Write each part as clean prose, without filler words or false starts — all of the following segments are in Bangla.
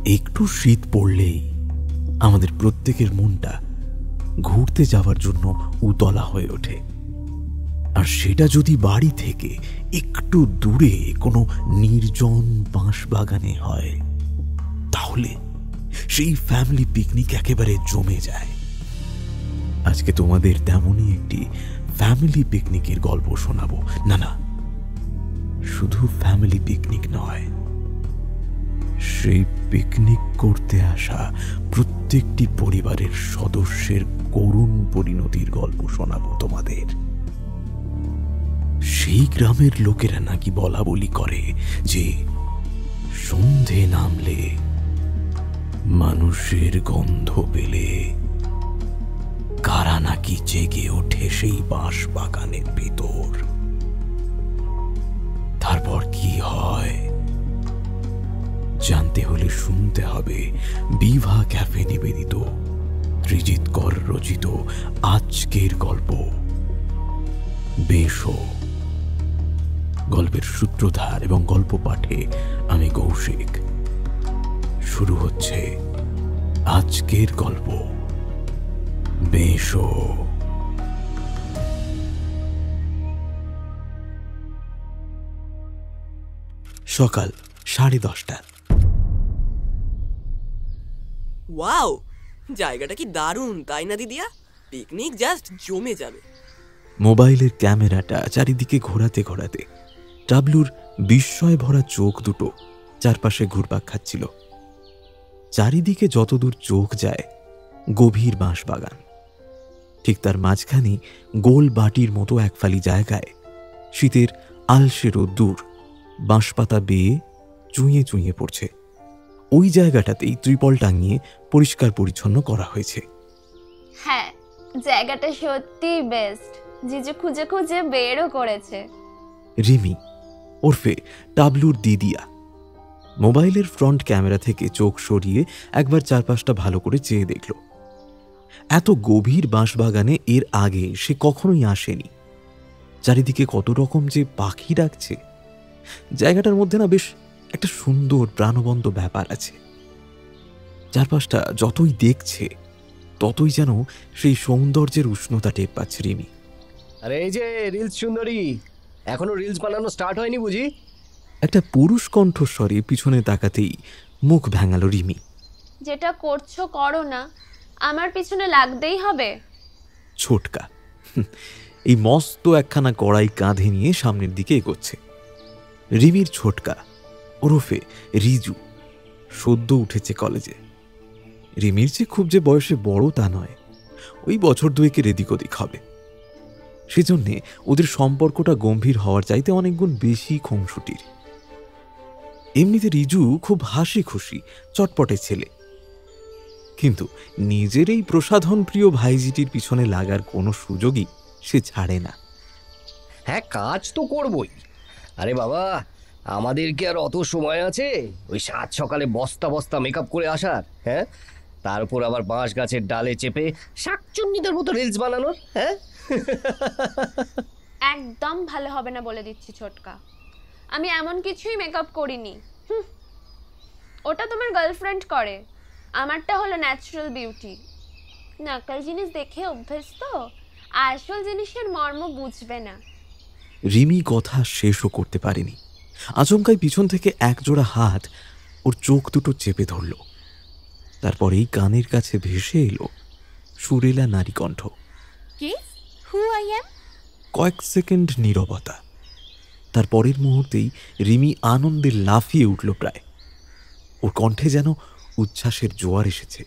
একটু শীত পড়লেই আমাদের প্রত্যেকের মনটা ঘুরতে যাওয়ার জন্য উতলা হয়ে ওঠে। আর সেটা যদি বাড়ি থেকে একটু দূরে কোনো নির্জন বাঁশবাগানে হয়, তাহলে সেই ফ্যামিলি পিকনিক একেবারে জমে যায়। আজকে তোমাদের তেমনই একটি ফ্যামিলি পিকনিকের গল্প শোনাবো। না, শুধু ফ্যামিলি পিকনিক নয়, সেই পিকনিক করতে আসা প্রত্যেকটি পরিবারের সদস্যের করুণ পরিণতির গল্প শোনাবো তোমাদের। সেই গ্রামের লোকেরা নাকি বলা বলি করে যে সন্ধে নামলে মানুষের গন্ধ পেলে কারা নাকি জেগে ওঠে সেই বাঁশ বাগানের ভেতর। তারপর কি হয় জানতে হলে শুনতে হবে বিভা ক্যাফে নিবেদিত ত্রিজিৎ কর রচিত আজকের গল্প বেশো। গল্পের সূত্রধার এবং গল্প পাঠে আমি কৌশিক। শুরু হচ্ছে আজকের গল্প বেশো। সকাল 10:30। ওয়াও, জায়গাটা কি দারুণ, তাই না দিদিয়া? পিকনিক জাস্ট জমে যাবে। মোবাইলের ক্যামেরাটা চারিদিকে ঘোরাতে ঘোরাতে টাবলুর বিস্ময় ভরা চোখ দুটো চারপাশে ঘুরপাক খাচ্ছিল। চারিদিকে যতদূর চোখ যায় গভীর বাঁশবাগান, ঠিক তার মাঝখানে গোল বাটির মতো একফালি জায়গায় শীতের আলসে রোদ্দুর বাঁশপাতা বেয়ে চুঁয়ে চুঁয়ে পড়ছে। ওই জায়গাটাতেই ত্রিপল টাঙিয়ে পরিষ্কার পরিচ্ছন্ন করা হয়েছে। হ্যাঁ, জায়গাটা সত্যি বেস্ট। জিজু খুঁজে খুঁজে বেরও করেছে। রিমি ওরফে টাবলুর দিদিয়া মোবাইলের ফ্রন্ট ক্যামেরা থেকে চোখ সরিয়ে একবার চারপাশটা ভালো করে চেয়ে দেখল। এত গভীর বাঁশবাগানে এর আগে সে কখনোই আসেনি। চারিদিকে কত রকম যে পাখি ডাকছে। জায়গাটার মধ্যে না বেশ একটা সুন্দর প্রাণবন্ত ব্যাপার আছে। চারপাশটা যতই দেখছে ততই যেন সেই সৌন্দর্যের উষ্ণতা টের পাচ্ছে রিমি। আরে এই যে রিলস সুন্দরী, এখনো রিলস বানানো স্টার্ট হয়নি বুঝি? একটা পুরুষ কণ্ঠস্বরে পিছনে তাকাতেই মুখ ভেঙালো রিমি। যেটা করছো করো না, আমার পিছনে লাগতেই হবে। ছোটকা এই মস্ত একখানা কড়াই কাঁধে নিয়ে সামনের দিকে এগোচ্ছে। রিমির ছোটকা ওরফে রিজু সদ্য উঠেছে কলেজে। রিমির চেয়ে খুব যে বয়সে বড় তা নয়, ওই বছর দুয়েকের এদিক ওদিক হবে। সেজন্যে ওদের সম্পর্কটা গম্ভীর হওয়ার চাইতে অনেক গুণ বেশি খুনসুটির। এমনিতে রিজু খুব হাসি খুশি চটপটে ছেলে, কিন্তু নিজের এই প্রসাধন প্রিয় ভাইজিটির পিছনে লাগার কোনো সুযোগই সে ছাড়ে না। হ্যাঁ, কাজ তো করবই। আরে বাবা, আমাদের কি আর অত সময় আছে ওই 7 সকালে বস্তা বস্তা মেকআপ করে আসার? হ্যাঁ, তারপর আবার বাঁশ গাছের ডালে চেপে শাকচুন্নিদের মতো রিলস বানানোর? হ্যাঁ, একদম ভালো হবে না বলে দিচ্ছি ছোটকা। আমি এমন কিছুই মেকআপ করিনি। ওটা তোমার গার্লফ্রেন্ড করে, আমারটা হলো ন্যাচারাল বিউটি। নকল জিনিস দেখে অভ্যেস তো, আসল জিনিসের মর্ম বুঝবে না। রিমি কথা শেষও করতে পারেনি। আচমকাই পিছন থেকে একজোড়া হাত ওর চোখ দুটো চেপে ধরল। তারপরেই কানের কাছে ভেসে এলো সুরেলা নারী কণ্ঠ। কয়েক সেকেন্ড নীরবতা। তার পরের মুহূর্তেই রিমি আনন্দে লাফিয়ে উঠল প্রায়। ওর কণ্ঠে যেন উচ্ছ্বাসের জোয়ার এসেছে।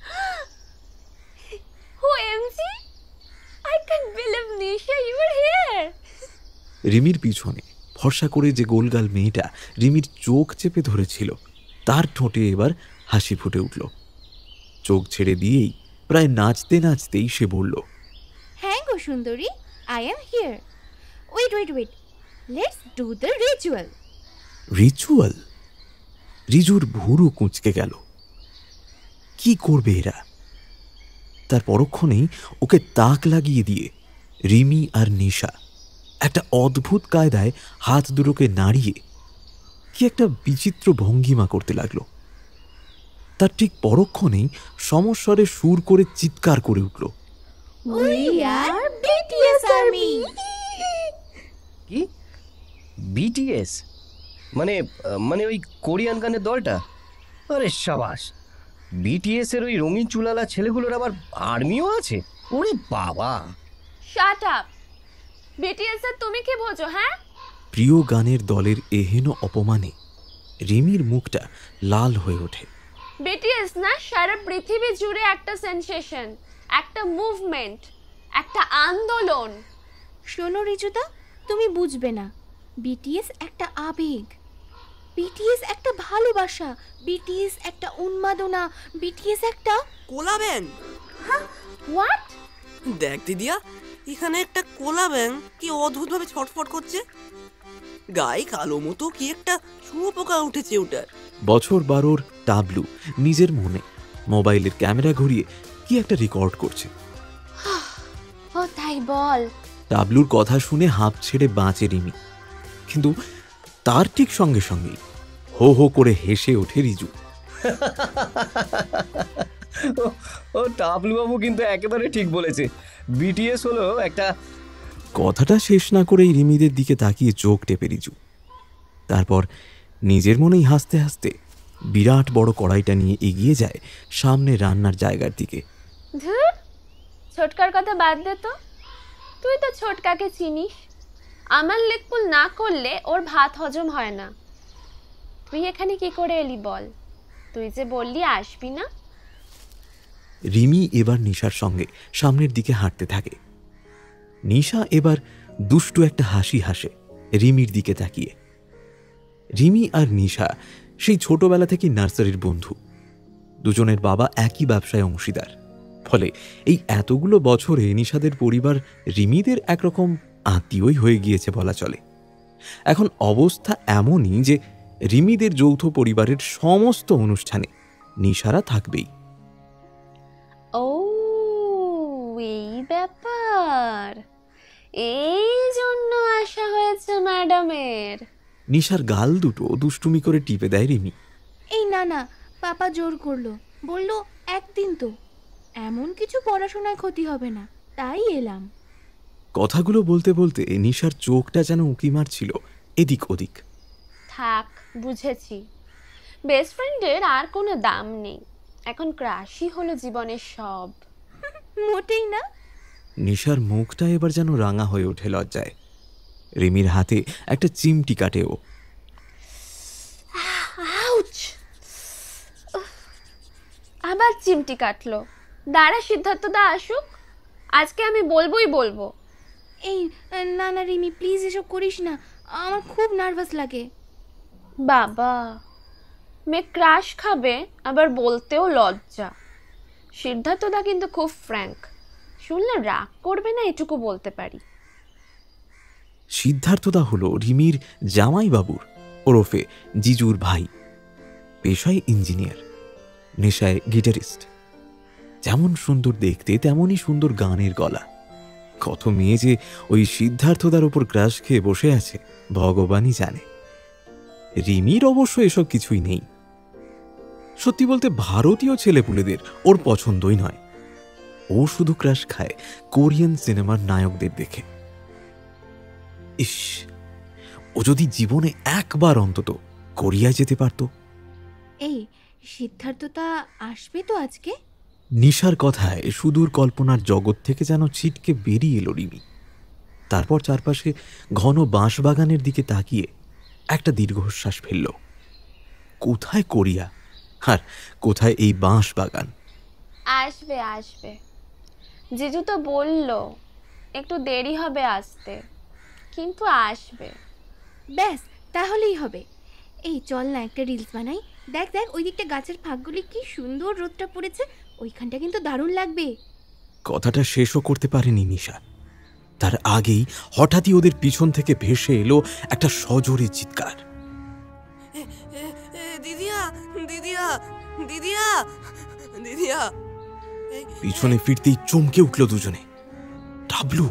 রিমির পিছনে ফর্সা করে যে গোলগাল মেয়েটা রিমির চোখ চেপে ধরেছিল, তার ঠোঁটে এবার হাসি ফুটে উঠল। চোখ ছেড়ে দিয়েই প্রায় নাচতে নাচতেই সে বলল, হ্যাঁ গো সুন্দরী, I am here. Wait wait wait, let's do the ritual. Ritual? রিজুর ভুরু কুঁচকে গেল। কি করবে এরা? তার পরক্ষণেই ওকে তাক লাগিয়ে দিয়ে রিমি আর নিশা একটা অদ্ভুত কায়দায় হাত দুটোকে নাড়িয়ে কি একটা বিচিত্র ভঙ্গিমা করতে লাগলো। তার ঠিক পরক্ষণেই সমস্বরে সুর করে চিৎকার করে উঠল, We are BTS Army! কি বিটিএস? মানে মানে ওই কোরিয়ান গানের দলটা? আরে সাবাস! বিটিএস এর ওই রঙিন চুলালা ছেলেগুলোর আবার আর্মিও আছে? ওরে বাবা! Shut up. বিটিএস এর তুমি কি বোঝো? হ্যাঁ, প্রিয় গানের দলের এহেন অপমানে রিমির মুখটা লাল হয়ে ওঠে। বিটিএস না সারা পৃথিবী জুড়ে একটা সেনসেশন, একটা মুভমেন্ট, একটা আন্দোলন। শোনো রিজুদা, তুমি বুঝবে না। বিটিএস একটা আবেগ, বিটিএস একটা ভালোবাসা, বিটিএস একটা উন্মাদনা, বিটিএস একটা কোলা ব্যাং। হোয়াট? দেখ দিদিয়া, এখানে একটা কোলা ব্যাং কি অদ্ভুতভাবে ছটফট করছে। গায়ে কালো মতো কি একটা শুয়োপোকা উঠেছে ওটার। বছর 12 টাবলু নিজের মনে মোবাইলের ক্যামেরা ঘুরিয়ে কি একটা রেকর্ড করছে। ও তাই বল। টাবলুর কথা শুনে হাঁপ ছেড়ে বাঁচে রিমি, কিন্তু তার ঠিক সঙ্গে সঙ্গেই হো হো করে হেসে ওঠে রিজু। ও টাবলুবাবু কিন্তু একেবারে ঠিক বলেছে। বিটিএস হলো একটা... কথাটা শেষ না করেই রিমিদের দিকে তাকিয়ে চোখ টেপে রিজু। তারপর নিজের মনেই হাসতে হাসতে বিরাট বড় কড়াইটা নিয়ে এগিয়ে যায় সামনে রান্নার জায়গার দিকে। ধুর, ছোটকার কথা বাদ দে তো। তুই তো ছোটকাকে চিনিস। আমার লেকপুল না করলে ওর ভাত হজম হয় না। তুই এখানে কি করে এলি বল? তুই যে বললি আসবি না। রিমি এবার নিশার সঙ্গে সামনের দিকে হাঁটতে থাকে। নিশা এবার দুষ্টু একটা হাসি হাসে রিমির দিকে তাকিয়ে। রিমি আর নিশা সেই ছোটবেলা থেকে নার্সারির বন্ধু। দুজনের বাবা একই ব্যবসায় অংশীদার। ফলে এই এতগুলো বছরে নিশাদের পরিবার রিমিদের একরকম আত্মীয়ই হয়ে গিয়েছে বলা চলে। এখন অবস্থা এমনই যে রিমিদের যৌথ পরিবারের সমস্ত অনুষ্ঠানে নিশারা থাকবেই। ও এই ব্যাপার, এই জন্য আসা হয়েছে ম্যাডামের। নিশার গাল দুটো দুষ্টুমি করে টিপে দেয় রিমি। এই না না, পাপা জোর করলো, বললো একদিন তো, এমন কিছু পড়াশোনায় ক্ষতি হবে না, তাই এলাম। কথাগুলো বলতে বলতে নিশার চোখটা যেন উঁকি মারছিল এদিক ওদিক। থাক, বুঝেছি। বেস্ট ফ্রেন্ডের আর কোনো দাম নেই। এখন ক্রাশই হলো জীবনের সব। মোটেই না। নিশার মুখটা এবার যেন রাঙা হয়ে ওঠে লজ্জায়। রিমির হাতে একটা চিমটি কাটে ও। আউচ! আবার চিমটি কাটলো। দাঁড়া, সিদ্ধার্থ দা আসুক, আজকে আমি বলবোই বলবো। এই না না রিমি, প্লিজ এসব করিস না, আমার খুব নার্ভাস লাগে। বাবা, মেয়ে ক্রাশ খাবে আবার বলতেও লজ্জা। সিদ্ধার্থদা কিন্তু খুব ফ্র্যাঙ্ক, শুনলে রাগ করবে না এটুকু বলতে পারি। সিদ্ধার্থদা হলো রিমির জামাইবাবুর ওরফে জিজুর ভাই। পেশায় ইঞ্জিনিয়ার, নেশায় গিটারিস্ট। যেমন সুন্দর দেখতে তেমনই সুন্দর গানের গলা। কত মেয়ে যে ওই সিদ্ধার্থদার ওপর ক্রাশ খেয়ে বসে আছে ভগবানই জানে। রিমির অবশ্য এসব কিছুই নেই। সত্যি বলতে ভারতীয় ছেলেপুলেদের ওর পছন্দই নয়। ও শুধু ক্রাশ খায় কোরিয়ান সিনেমার নায়কদের দেখে। ইস, ও যদি জীবনে একবার অন্তত কোরিয়ায় যেতে পারত। এই সিদ্ধার্থতা আসবে তো আজকে? নিশার কথায় সুদূর কল্পনার জগৎ থেকে যেন ছিটকে বেরিয়ে এলো রিমি। তারপর চারপাশে ঘন বাঁশবাগানের দিকে তাকিয়ে একটা দীর্ঘশ্বাস ফেলল। কোথায় কোরিয়া আর কোথায় এই বাঁশবাগান? আসবে আসবে, জিজু তো বলল একটু দেরি হবে আসতে, কিন্তু আসবে। ব্যাস, তাহলেই হবে। এই চল না একটা রিলস বানাই। দেখ দেখ ওই দিকটা গাছের ফাঁকগুলি কি সুন্দর রোদটা পড়েছে, ওইখানটা কিন্তু দারুণ লাগবে। কথাটা শেষও করতে পারেনি নিশা। তার আগেই হঠাৎই ওদের পিছন থেকে ভেসে এলো একটা সজোরে চিৎকার। দিদিয়া দিদিয়া দিদিয়া দিদিয়া! পিছনে ফিরতেই চমকে উঠল দুজনে। টাবলু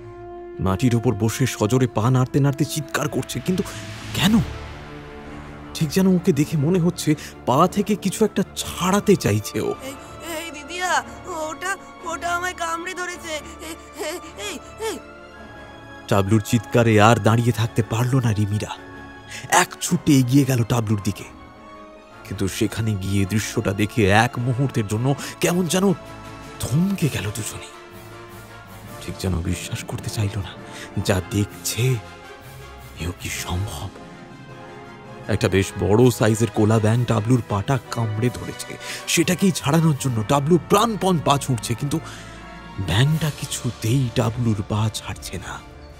মাটির ওপর বসে সজোরে পা নাড়তে নাড়তে চিৎকার করছে, কিন্তু কেন? ঠিক যেন ওকে দেখে মনে হচ্ছে পা থেকে কিছু একটা ছাড়াতে চাইছে ও। এই এই দিদিয়া, ওটা ওটা আমায় কামড়ে ধরেছে। এই এই এই টাবলুর চিৎকারে আর দাঁড়িয়ে থাকতে পারলো না রিমিরা। এক ছুটে এগিয়ে গেল টাবলুর দিকে, কিন্তু সেখানে গিয়ে দৃশ্যটা দেখে এক মুহূর্তের জন্য কেমন যেন থমকে গেল দুজনেই। ঠিক যেন বিশ্বাস করতে চাইল না যা দেখছে এও কি সম্ভব। একটা বেশ বড় সাইজের কোলা ব্যাঙ টাবলুর পাটা কামড়ে ধরেছে। সেটাকেই ছাড়ানোর জন্য টাবলু প্রাণপণ পা ছুটছে, কিন্তু ব্যাঙটা কিছুতেই টাবলুর পা ছাড়ছে না।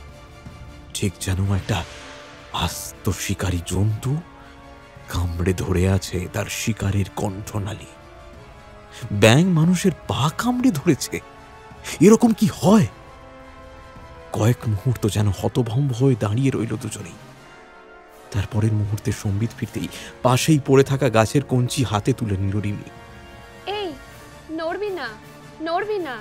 ঠিক যেন একটা আস্ত শিকারী জন্তু কামড়ে ধরে আছে তার শিকারের কণ্ঠনালী। ব্যাঙ মানুষের পা কামড়ে ধরেছে, এরকম কি হয়? কয়েক মুহূর্ত যেন হতভম্ব হয়ে দাঁড়িয়ে রইল দুজনেই। তারপরের মুহূর্তে সম্বিত ফিরতেই পাশেই পড়ে থাকা গাছের কঞ্চি হাতে তুলে নিল রিমি। এই নড়বি না, নড়বি না,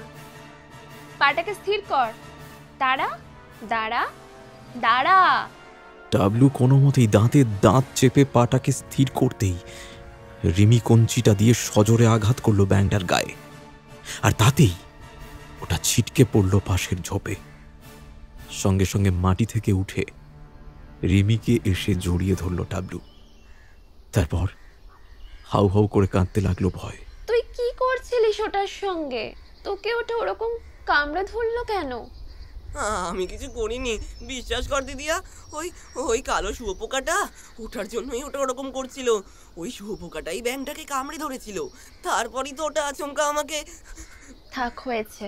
পাটাকে স্থির কর। দাঁড়া দাঁড়া দাঁড়া। টাবলু কোনো মতেই দাঁতের দাঁত চেপে পাটাকে স্থির করতেই রিমি কঞ্চিটা দিয়ে সজোরে আঘাত করলো ব্যাঙটার গায়ে, আর তাতেই ওটা ছিটকে পড়ল পাশের ঝোপে। সঙ্গে সঙ্গে মাটি থেকে উঠে রিমিকে এসে জড়িয়ে ধরল টাবলু। তারপর হাউ হাউ করে কাঁদতে লাগলো ভয়। তুই কি করছিলিস ওটার সঙ্গে? তোকে ওটা ওরকম কামড়ে ধরলো কেন? আমি কিছু করিনি, বিশ্বাস কর দিদিয়া। ওই ওই কালো শুয়োপোকাটা ওঠার জন্যই ওটা ওরকম করছিল। ওই শুয়োপোকাটাই ব্যাঙটাকে কামড়ে ধরেছিল। তারপরই তো ওটা আচমকা আমাকে। থাক, হয়েছে,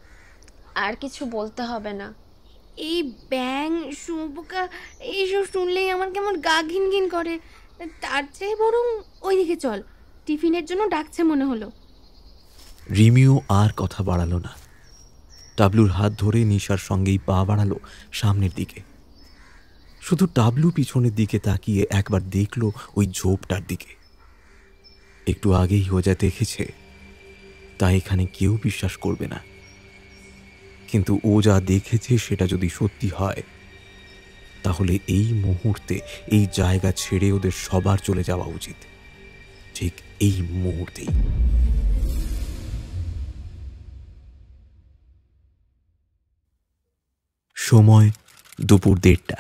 আর কিছু বলতে হবে না। এই ব্যাং শুঁয়োপোকা এইসব শুনলেই আমার কেমন গা ঘিন ঘিন করে। তার চেয়ে বরং ওইদিকে চল, টিফিনের জন্য ডাকছে মনে হলো। রিমিও আর কথা বাড়ালো না। টাবলুর হাত ধরে নিশার সঙ্গেই পা বাড়ালো সামনের দিকে। শুধু টাবলু পিছনের দিকে তাকিয়ে একবার দেখলো ওই ঝোপটার দিকে। একটু আগেই ও যা দেখেছে তা এখানে কেউ বিশ্বাস করবে না, কিন্তু ও যা দেখেছে সেটা যদি সত্যি হয় তাহলে এই মুহূর্তে এই জায়গা ছেড়ে ওদের সবার চলে যাওয়া উচিত, ঠিক এই মুহূর্তেই। সময় দুপুর 1:30।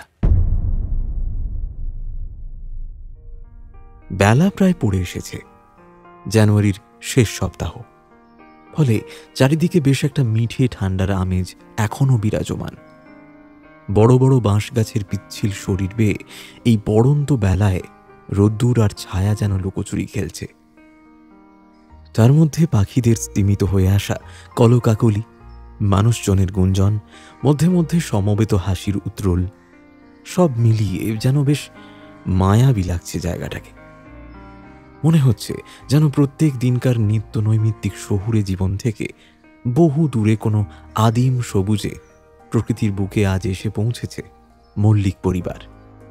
বেলা প্রায় পড়ে এসেছে। জানুয়ারির শেষ সপ্তাহ, ফলে চারিদিকে বেশ একটা মিঠে ঠান্ডার আমেজ এখনো বিরাজমান। বড় বড় বাঁশ গাছের পিচ্ছিল শরীর বেয়ে এই পড়ন্ত বেলায় রোদ্দুর আর ছায়া যেন লুকোচুরি খেলছে। তার মধ্যে পাখিদের স্তিমিত হয়ে আসা কলকাকলি, মানুষজনের গুঞ্জন, মধ্যে মধ্যে সমবেত হাসির উত্রোল, সব মিলিয়ে যেন বেশ মায়াবী লাগছে জায়গাটাকে। মনে হচ্ছে যেন প্রত্যেক দিনকার নিত্য নৈমিত্তিক শহুরে জীবন থেকে বহু দূরে কোনো আদিম সবুজে প্রকৃতির বুকে আজ এসে পৌঁছেছে মল্লিক পরিবার।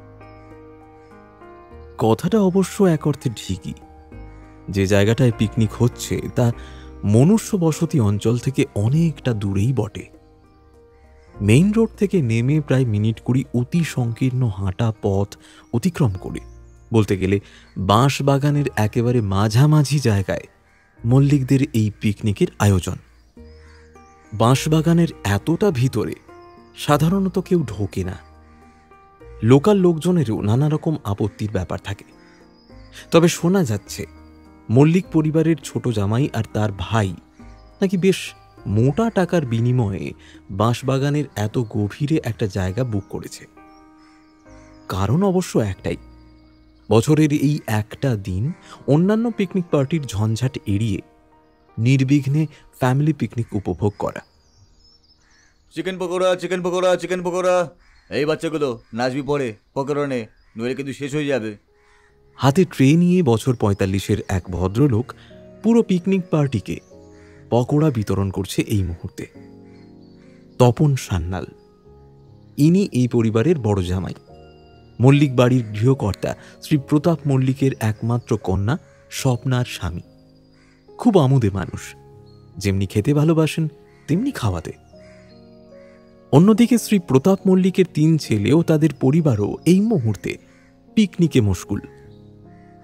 কথাটা অবশ্য এক অর্থে ঠিকই। যে জায়গাটায় পিকনিক হচ্ছে তা মনুষ্য বসতি অঞ্চল থেকে অনেকটা দূরেই বটে। মেইন রোড থেকে নেমে প্রায় মিনিট 20 অতি সংকীর্ণ হাঁটা পথ অতিক্রম করে, বলতে গেলে বাঁশ বাগানের একেবারে মাঝামাঝি জায়গায় মল্লিকদের এই পিকনিকের আয়োজন। বাঁশবাগানের এতটা ভিতরে সাধারণত কেউ ঢোকে না। লোকাল লোকজনেরও নানা রকম আপত্তির ব্যাপার থাকে। তবে শোনা যাচ্ছে মল্লিক পরিবারের ছোট জামাই আর তার ভাই নাকি বেশ মোটা টাকার বিনিময়ে বাঁশবাগানের এত গভীরে একটা জায়গা বুক করেছে। কারণ অবশ্য একটাই, বছরের এই একটা দিন অন্যান্য পিকনিক পার্টির ঝঞ্ঝাট এড়িয়ে নির্বিঘ্নে ফ্যামিলি পিকনিক উপভোগ করা। Chicken pakora, chicken pakora, chicken pakora. এই বাচ্চাগুলো নাচবি পরে, পকোড়া নে, নইলে কিন্তু শেষ হয়ে যাবে। হাতে ট্রে নিয়ে বছর 45-এর এক ভদ্রলোক পুরো পিকনিক পার্টিকে পকোড়া বিতরণ করছে এই মুহূর্তে। তপন সান্যাল, ইনি এই পরিবারের বড় জামাই, মল্লিক বাড়ির গৃহকর্তা শ্রী প্রতাপ মল্লিকের একমাত্র কন্যা স্বপ্নার স্বামী। খুব আমোদে মানুষ, যেমনি খেতে ভালোবাসেন তেমনি খাওয়াতে। অন্যদিকে শ্রী প্রতাপ মল্লিকের 3 ছেলে ও তাদের পরিবারও এই মুহূর্তে পিকনিকে মশগুল।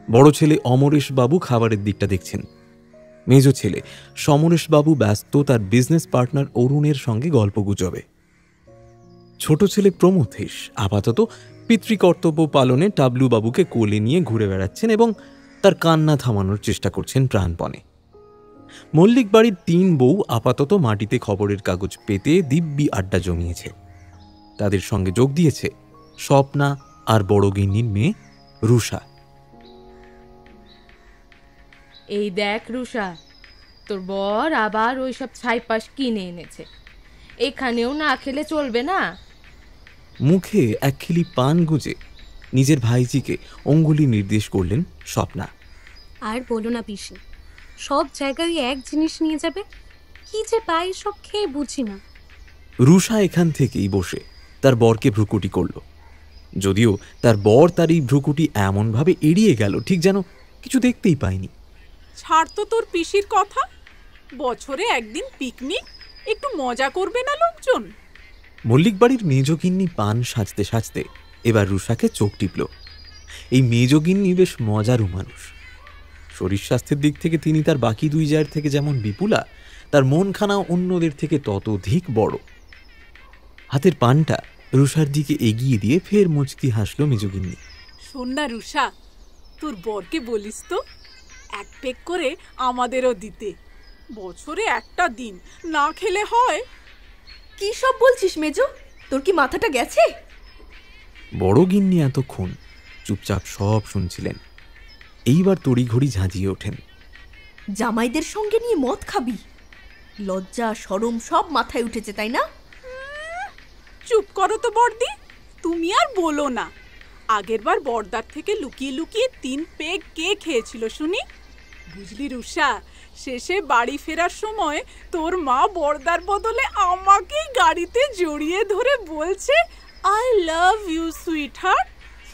বড় ছেলে অমরেশ বাবু খাবারের দিকটা দেখছেন। মেজ ছেলে সমরেশ বাবু ব্যস্ত তার বিজনেস পার্টনার অরুণের সঙ্গে গল্পগুজবে। ছোট ছেলে প্রমথেশ আপাতত পিতৃকর্তব্য পালনে টাবলু বাবুকে কোলে নিয়ে ঘুরে বেড়াচ্ছেন এবং তার কান্না থামানোর চেষ্টা করছেন প্রাণপণে। মল্লিক বাড়ির 3 বউ আপাতত মাটিতে খবরের কাগজ পেতে দিব্যি আড্ডা জমিয়েছে। তাদের সঙ্গে যোগ দিয়েছে স্বপ্না আর বড় গিন্নির মেয়ে রুষা। এই দেখ রুষা, তোর বর আবার ওইসব ছাইপাশ কিনে এনেছে, এখানেও না খেলে চলবে না। মুখে একখিলি পান গুজে নিজের ভাইজিকে অঙ্গুলি নির্দেশ করলেন স্বপ্না। আর বলো না পিসি, সব জায়গায় এক জিনিস নিয়ে যাবে, কি যে পাই সব খেয়ে বুঝি না। রুষা এখান থেকেই বসে তার বরকে ভ্রুকুটি করল, যদিও তার বর তার এই ভ্রুকুটি এমনভাবে এড়িয়ে গেল ঠিক যেন কিছু দেখতেই পায়নি। ছাড় তো তোর পিসির কথা, বছরে একদিন পিকনিক, একটু মজা করবে না লোকজন। মল্লিক বাড়ির মেজগিন্নি পান সাজতে সাজতে এবার রুষাকে চোখ টিপল। এই মেজগিন্নি বেশ মজারু মানুষ। শরীর স্বাস্থ্যের দিক থেকে তিনি তার বাকি 2 জায়ের থেকে যেমন বিপুলা, তার মনখানা অন্যদের থেকে ততোধিক বড়। হাতের পানটা রুষার দিকে এগিয়ে দিয়ে ফের মুচকি হাসল মেজগিন্নি। শোন না রুষা, তোর বরকে বলিস তো এক পেক করে আমাদেরও দিতে, বছরে একটা দিন না খেলে হয়। কি সব বলছিস মেজো, তোর কি মাথাটা গেছে? বড় গিন্নি এতক্ষণ চুপচাপ সব শুনছিলেন, এইবার তড়িঘড়ি ঝাঁঝিয়ে ওঠেন। জামাইদের সঙ্গে নিয়ে মদ খাবি? লজ্জা শরম সব মাথায় উঠেছে তাই না? চুপ করো তো বড়দি, তুমি আর বলো না। আগেরবার বড়দার থেকে লুকিয়ে লুকিয়ে 3 পেগ কে খেয়েছিল শুনি? বুঝলি রুষা, শেষে বাড়ি ফেরার সময় তোর মা বড়দার বদলে আমাকেই গাড়িতে জড়িয়ে ধরে বলছে, I love you sweetheart.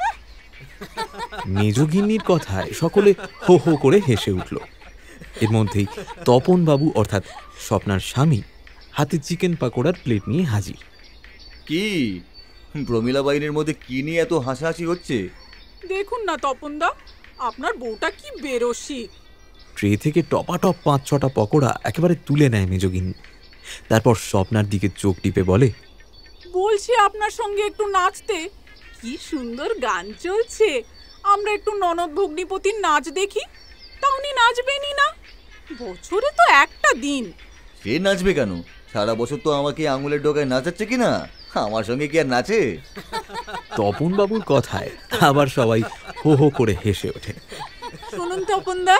মেজগিন্নির কথায় সকলে হো হো করে হেসে উঠল। এর মধ্যেই তপন বাবু অর্থাৎ স্বপ্নার স্বামী হাতে চিকেন পাকোড়ার প্লেট নিয়ে হাজির। কি প্রমিলা বাইনের মধ্যে কি নিয়ে এত হাসাহাসি হচ্ছে? দেখুন না তপনদা, আপনার বউটা কি বেরসিক। ট্রে থেকে টপাটপ 5-6টা পকোড়া একেবারে তুলে নেয় মেজগিন্নি। তারপর স্বপ্নার দিকে চোখ টিপে বলে, বলছি আপনার সঙ্গে একটু নাচতে, কি সুন্দর গান চলছে। আমরা একটু ননদ ভগ্নিপতির নাচ দেখি। তা উনি নাচবেনই না? বছরে তো একটা দিন। সে নাচবে কেন? সারা বছর তো আমাকে আঙুলের ডগায় নাচাচ্ছে কিনা, আমার সঙ্গে কি আর নাচে? তপন বাবুর কথায় আবার সবাই হো হো করে হেসে ওঠে। শুনুন তপনদা,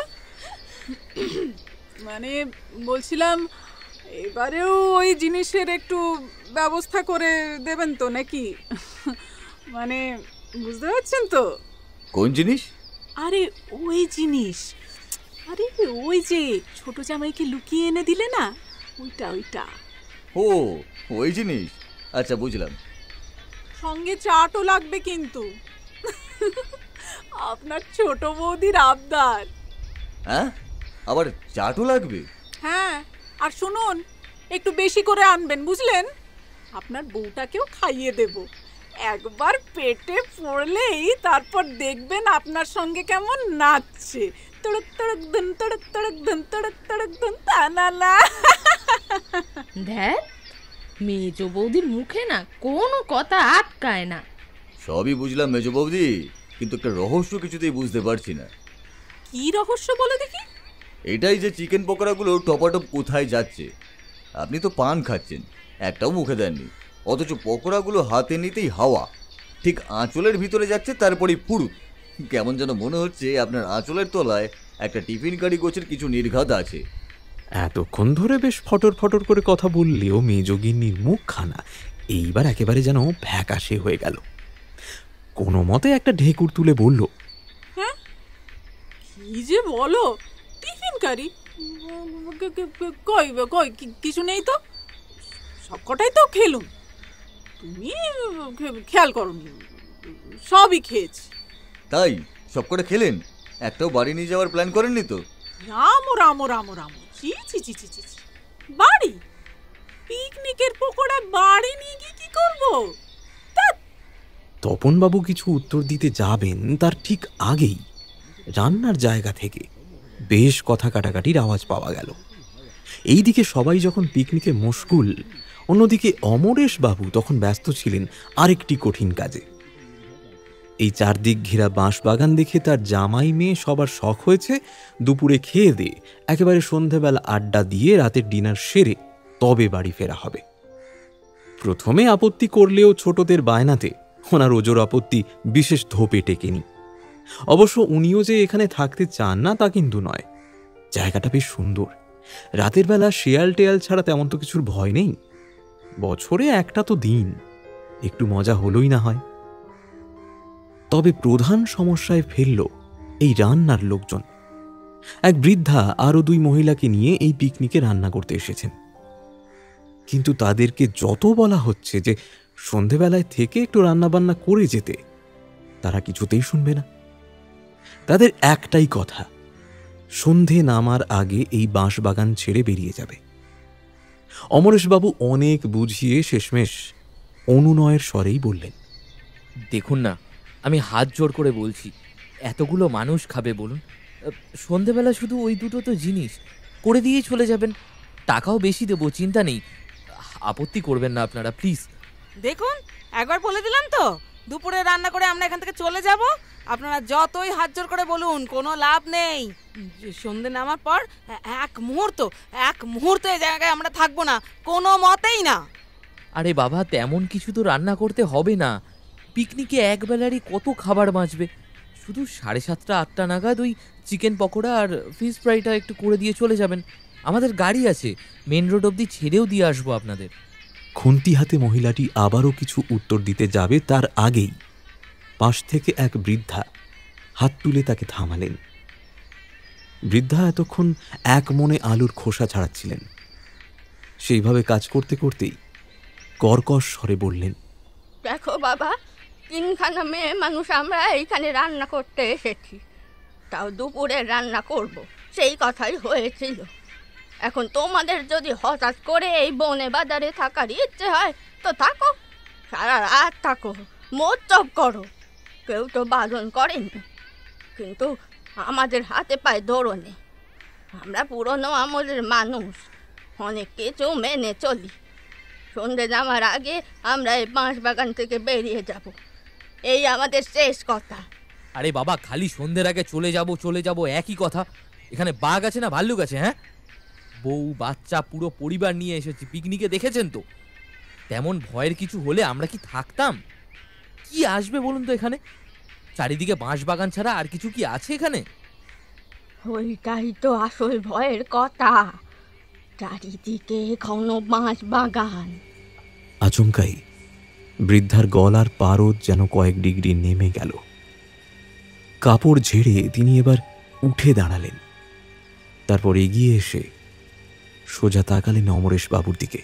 মানে বলছিলাম এবারেও ওই জিনিসের একটু ব্যবস্থা করে দেবেন তো নাকি? মানে বুঝতে পারছেন তো? কোন জিনিস? আরে ওই জিনিস, আরে ওই যে ছোট জামাইকে লুকিয়ে এনে দিলে না, ওইটা। ও ওই জিনিস, আচ্ছা বুঝলাম। সঙ্গে চাটও লাগবে কিন্তু। আপনার ছোট বৌদির আবদার। হ্যাঁ, আবার চাটও লাগবে? হ্যাঁ, আর শুনুন একটু বেশি করে আনবেন বুঝলেন, আপনার বউটাকেও খাইয়ে দেব। একবার পেটে পড়লেই তারপর দেখবেন আপনার সঙ্গে কেমন নাচছে, তড়ক তড়ক ধন তড়ক তড়ক ধন তড়ক তড়ক ধন, তা না। দেখ, মেজ বৌদির মুখে না কোনো কথা আটকায় না। সবই বুঝলাম মেজ বৌদি, কিন্তু একটা রহস্য কিছুতেই বুঝতে পারছি না। কি রহস্য বলে দেখি? এটাই যে চিকেন পকোড়াগুলো টপাটপ কোথায় যাচ্ছে? আপনি তো পান খাচ্ছেন, একটাও মুখে দেননি, অথচ পকোড়াগুলো হাতে নিতেই হাওয়া, ঠিক আঁচলের ভিতরে যাচ্ছে, তারপরেই পুরুত। কেমন যেন মনে হচ্ছে আপনার আঁচলের তলায় একটা টিফিন কারি গোছের কিছু নির্ঘাত আছে। এতক্ষণ ধরে বেশ ফটর ফটর করে কথা বললেও মেজগিন্নির মুখখানা এইবার একেবারে যেন ফ্যাকাশে হয়ে গেল। কোনো মতে একটা ঢেকুর তুলে বলল, হ্যাঁ কি যে বলো, টিফিন কারি? কই কই কিছু নেই তো, সবকটাই তো খেলুম। তুমি খেয়াল করনি, সবই খেয়েছি। তাই সবকটা খেলেন? একটাও বাড়ি নিয়ে যাওয়ার প্ল্যান করেননি তো? রামো রামো রামো রামো, চি চি চি চি চি, বাড়ি? পিকনিকের পকোড়া বাড়ি নিয়ে গিয়ে কি করবো? তপনবাবু কিছু উত্তর দিতে যাবেন, তার ঠিক আগেই রান্নার জায়গা থেকে বেশ কথা কাটাকাটির আওয়াজ পাওয়া গেল। এইদিকে সবাই যখন পিকনিকে মশগুল, অন্যদিকে অমরেশ বাবু তখন ব্যস্ত ছিলেন আরেকটি কঠিন কাজে। এই চারদিক ঘেরা বাঁশ বাগান দেখে তার জামাই মেয়ে সবার শখ হয়েছে দুপুরে খেয়ে দিয়ে একেবারে সন্ধেবেলা আড্ডা দিয়ে রাতের ডিনার সেরে তবে বাড়ি ফেরা হবে। প্রথমে আপত্তি করলেও ছোটদের বায়নাতে ওনার ওজোর আপত্তি বিশেষ ধোপে টেকেনি। অবশ্য উনিও যে এখানে থাকতে চান না তা কিন্তু নয়। জায়গাটা বেশ সুন্দর, রাতের বেলা শেয়াল টেয়াল ছাড়া তেমন তো কিছুর ভয় নেই। বছরে একটা তো দিন, একটু মজা হলোই না হয়। তবে প্রধান সমস্যায় ফেলল এই রান্নার লোকজন। এক বৃদ্ধা আরো 2 মহিলাকে নিয়ে এই পিকনিকে রান্না করতে এসেছেন, কিন্তু তাদেরকে যত বলা হচ্ছে যে সন্ধেবেলায় থেকে একটু রান্নাবান্না করে যেতে, তারা কিছুতেই শুনবে না। তাদের একটাই কথা, সন্ধে নামার আগে এই বাঁশ বাগান ছেড়ে বেরিয়ে যাবে। অমরেশবাবু অনেক বুঝিয়ে শেষমেশ অনুনয়ের স্বরেই বললেন, দেখুন না, আমি হাত জোর করে বলছি, এতগুলো মানুষ খাবে বলুন? সন্ধেবেলা শুধু ওই দুটো তো জিনিস করে দিয়েই চলে যাবেন, টাকাও বেশি দেবো, চিন্তা নেই। আপত্তি করবেন না আপনারা প্লিজ। দেখুন, একবার বলে দিলাম তো, দুপুরে রান্না করে আমরা এখান থেকে চলে যাব। আপনারা যতই হাত জোর করে বলুন, কোনো লাভ নেই। সন্ধে নামার পর এক মুহূর্ত এই জায়গায় আমরা থাকবো না, কোনো মতেই না। আরে বাবা, তেমন কিছু তো রান্না করতে হবে না। পিকনিকে একবেলারই কত খাবার বাঁচবে। শুধু 7:30 8টা নাগাদ ওই চিকেন পকোড়া আর ফিশ ফ্রাইটা একটু করে দিয়ে চলে যাবেন। আমাদের গাড়ি আছে, মেন রোড অবধি ছেড়েও দিয়ে আসবো আপনাদের। খুন্তি হাতে মহিলাটি আবারও কিছু উত্তর দিতে যাবে তার আগেই পাশ থেকে এক বৃদ্ধা হাত তুলে তাকে থামালেন। বৃদ্ধা এতক্ষণ এক মনে আলুর খোসা ছাড়াচ্ছিলেন। সেইভাবে কাজ করতে করতেই কর্কশ স্বরে বললেন, দেখো বাবা, 3খানা মেয়ে মানুষ আমরা এইখানে রান্না করতে এসেছি, তাও দুপুরে রান্না করব, সেই কথাই হয়েছিল। এখন তোমাদের যদি হঠাৎ করে এই বনে বাজারে থাকার ইচ্ছে হয় তো থাকো, সারা রাত থাকো, মোচপ করো, কেউ তো বারণ করেনি। কিন্তু আমাদের হাতে পায়ে ধরো নেই, আমরা পুরনো আমলের মানুষ, অনেক কিছু মেনে চলি। সন্ধে নামার আগে আমরা এই বাঁশ বাগান থেকে বেরিয়ে যাব, এই আমাদের শেষ কথা। আরে বাবা, খালি সন্ধ্যের আগে চলে যাব একই কথা। এখানে বাঘ আছে না ভাল্লুক আছে? হ্যাঁ, বউ বাচ্চা পুরো পরিবার নিয়ে এসেছি পিকনিকে, দেখেছেন তো। তেমন ভয়ের কিছু হলে আমরা কি থাকতাম? কি আসবে বলুন তো এখানে? চারিদিকে বাঁশ বাগান ছাড়া আর কিছু কি আছে এখানে? ওইটাই তো আসল ভয়ের কথা, চারিদিকে ঘন বাঁশ বাগান। আচমকাই বৃদ্ধার গলার পারদ যেন কয়েক ডিগ্রি নেমে গেল। কাপড় ঝেড়ে তিনি এবার উঠে দাঁড়ালেন। তারপর এগিয়ে এসে সোজা তাকালেন অমরেশ বাবুর দিকে।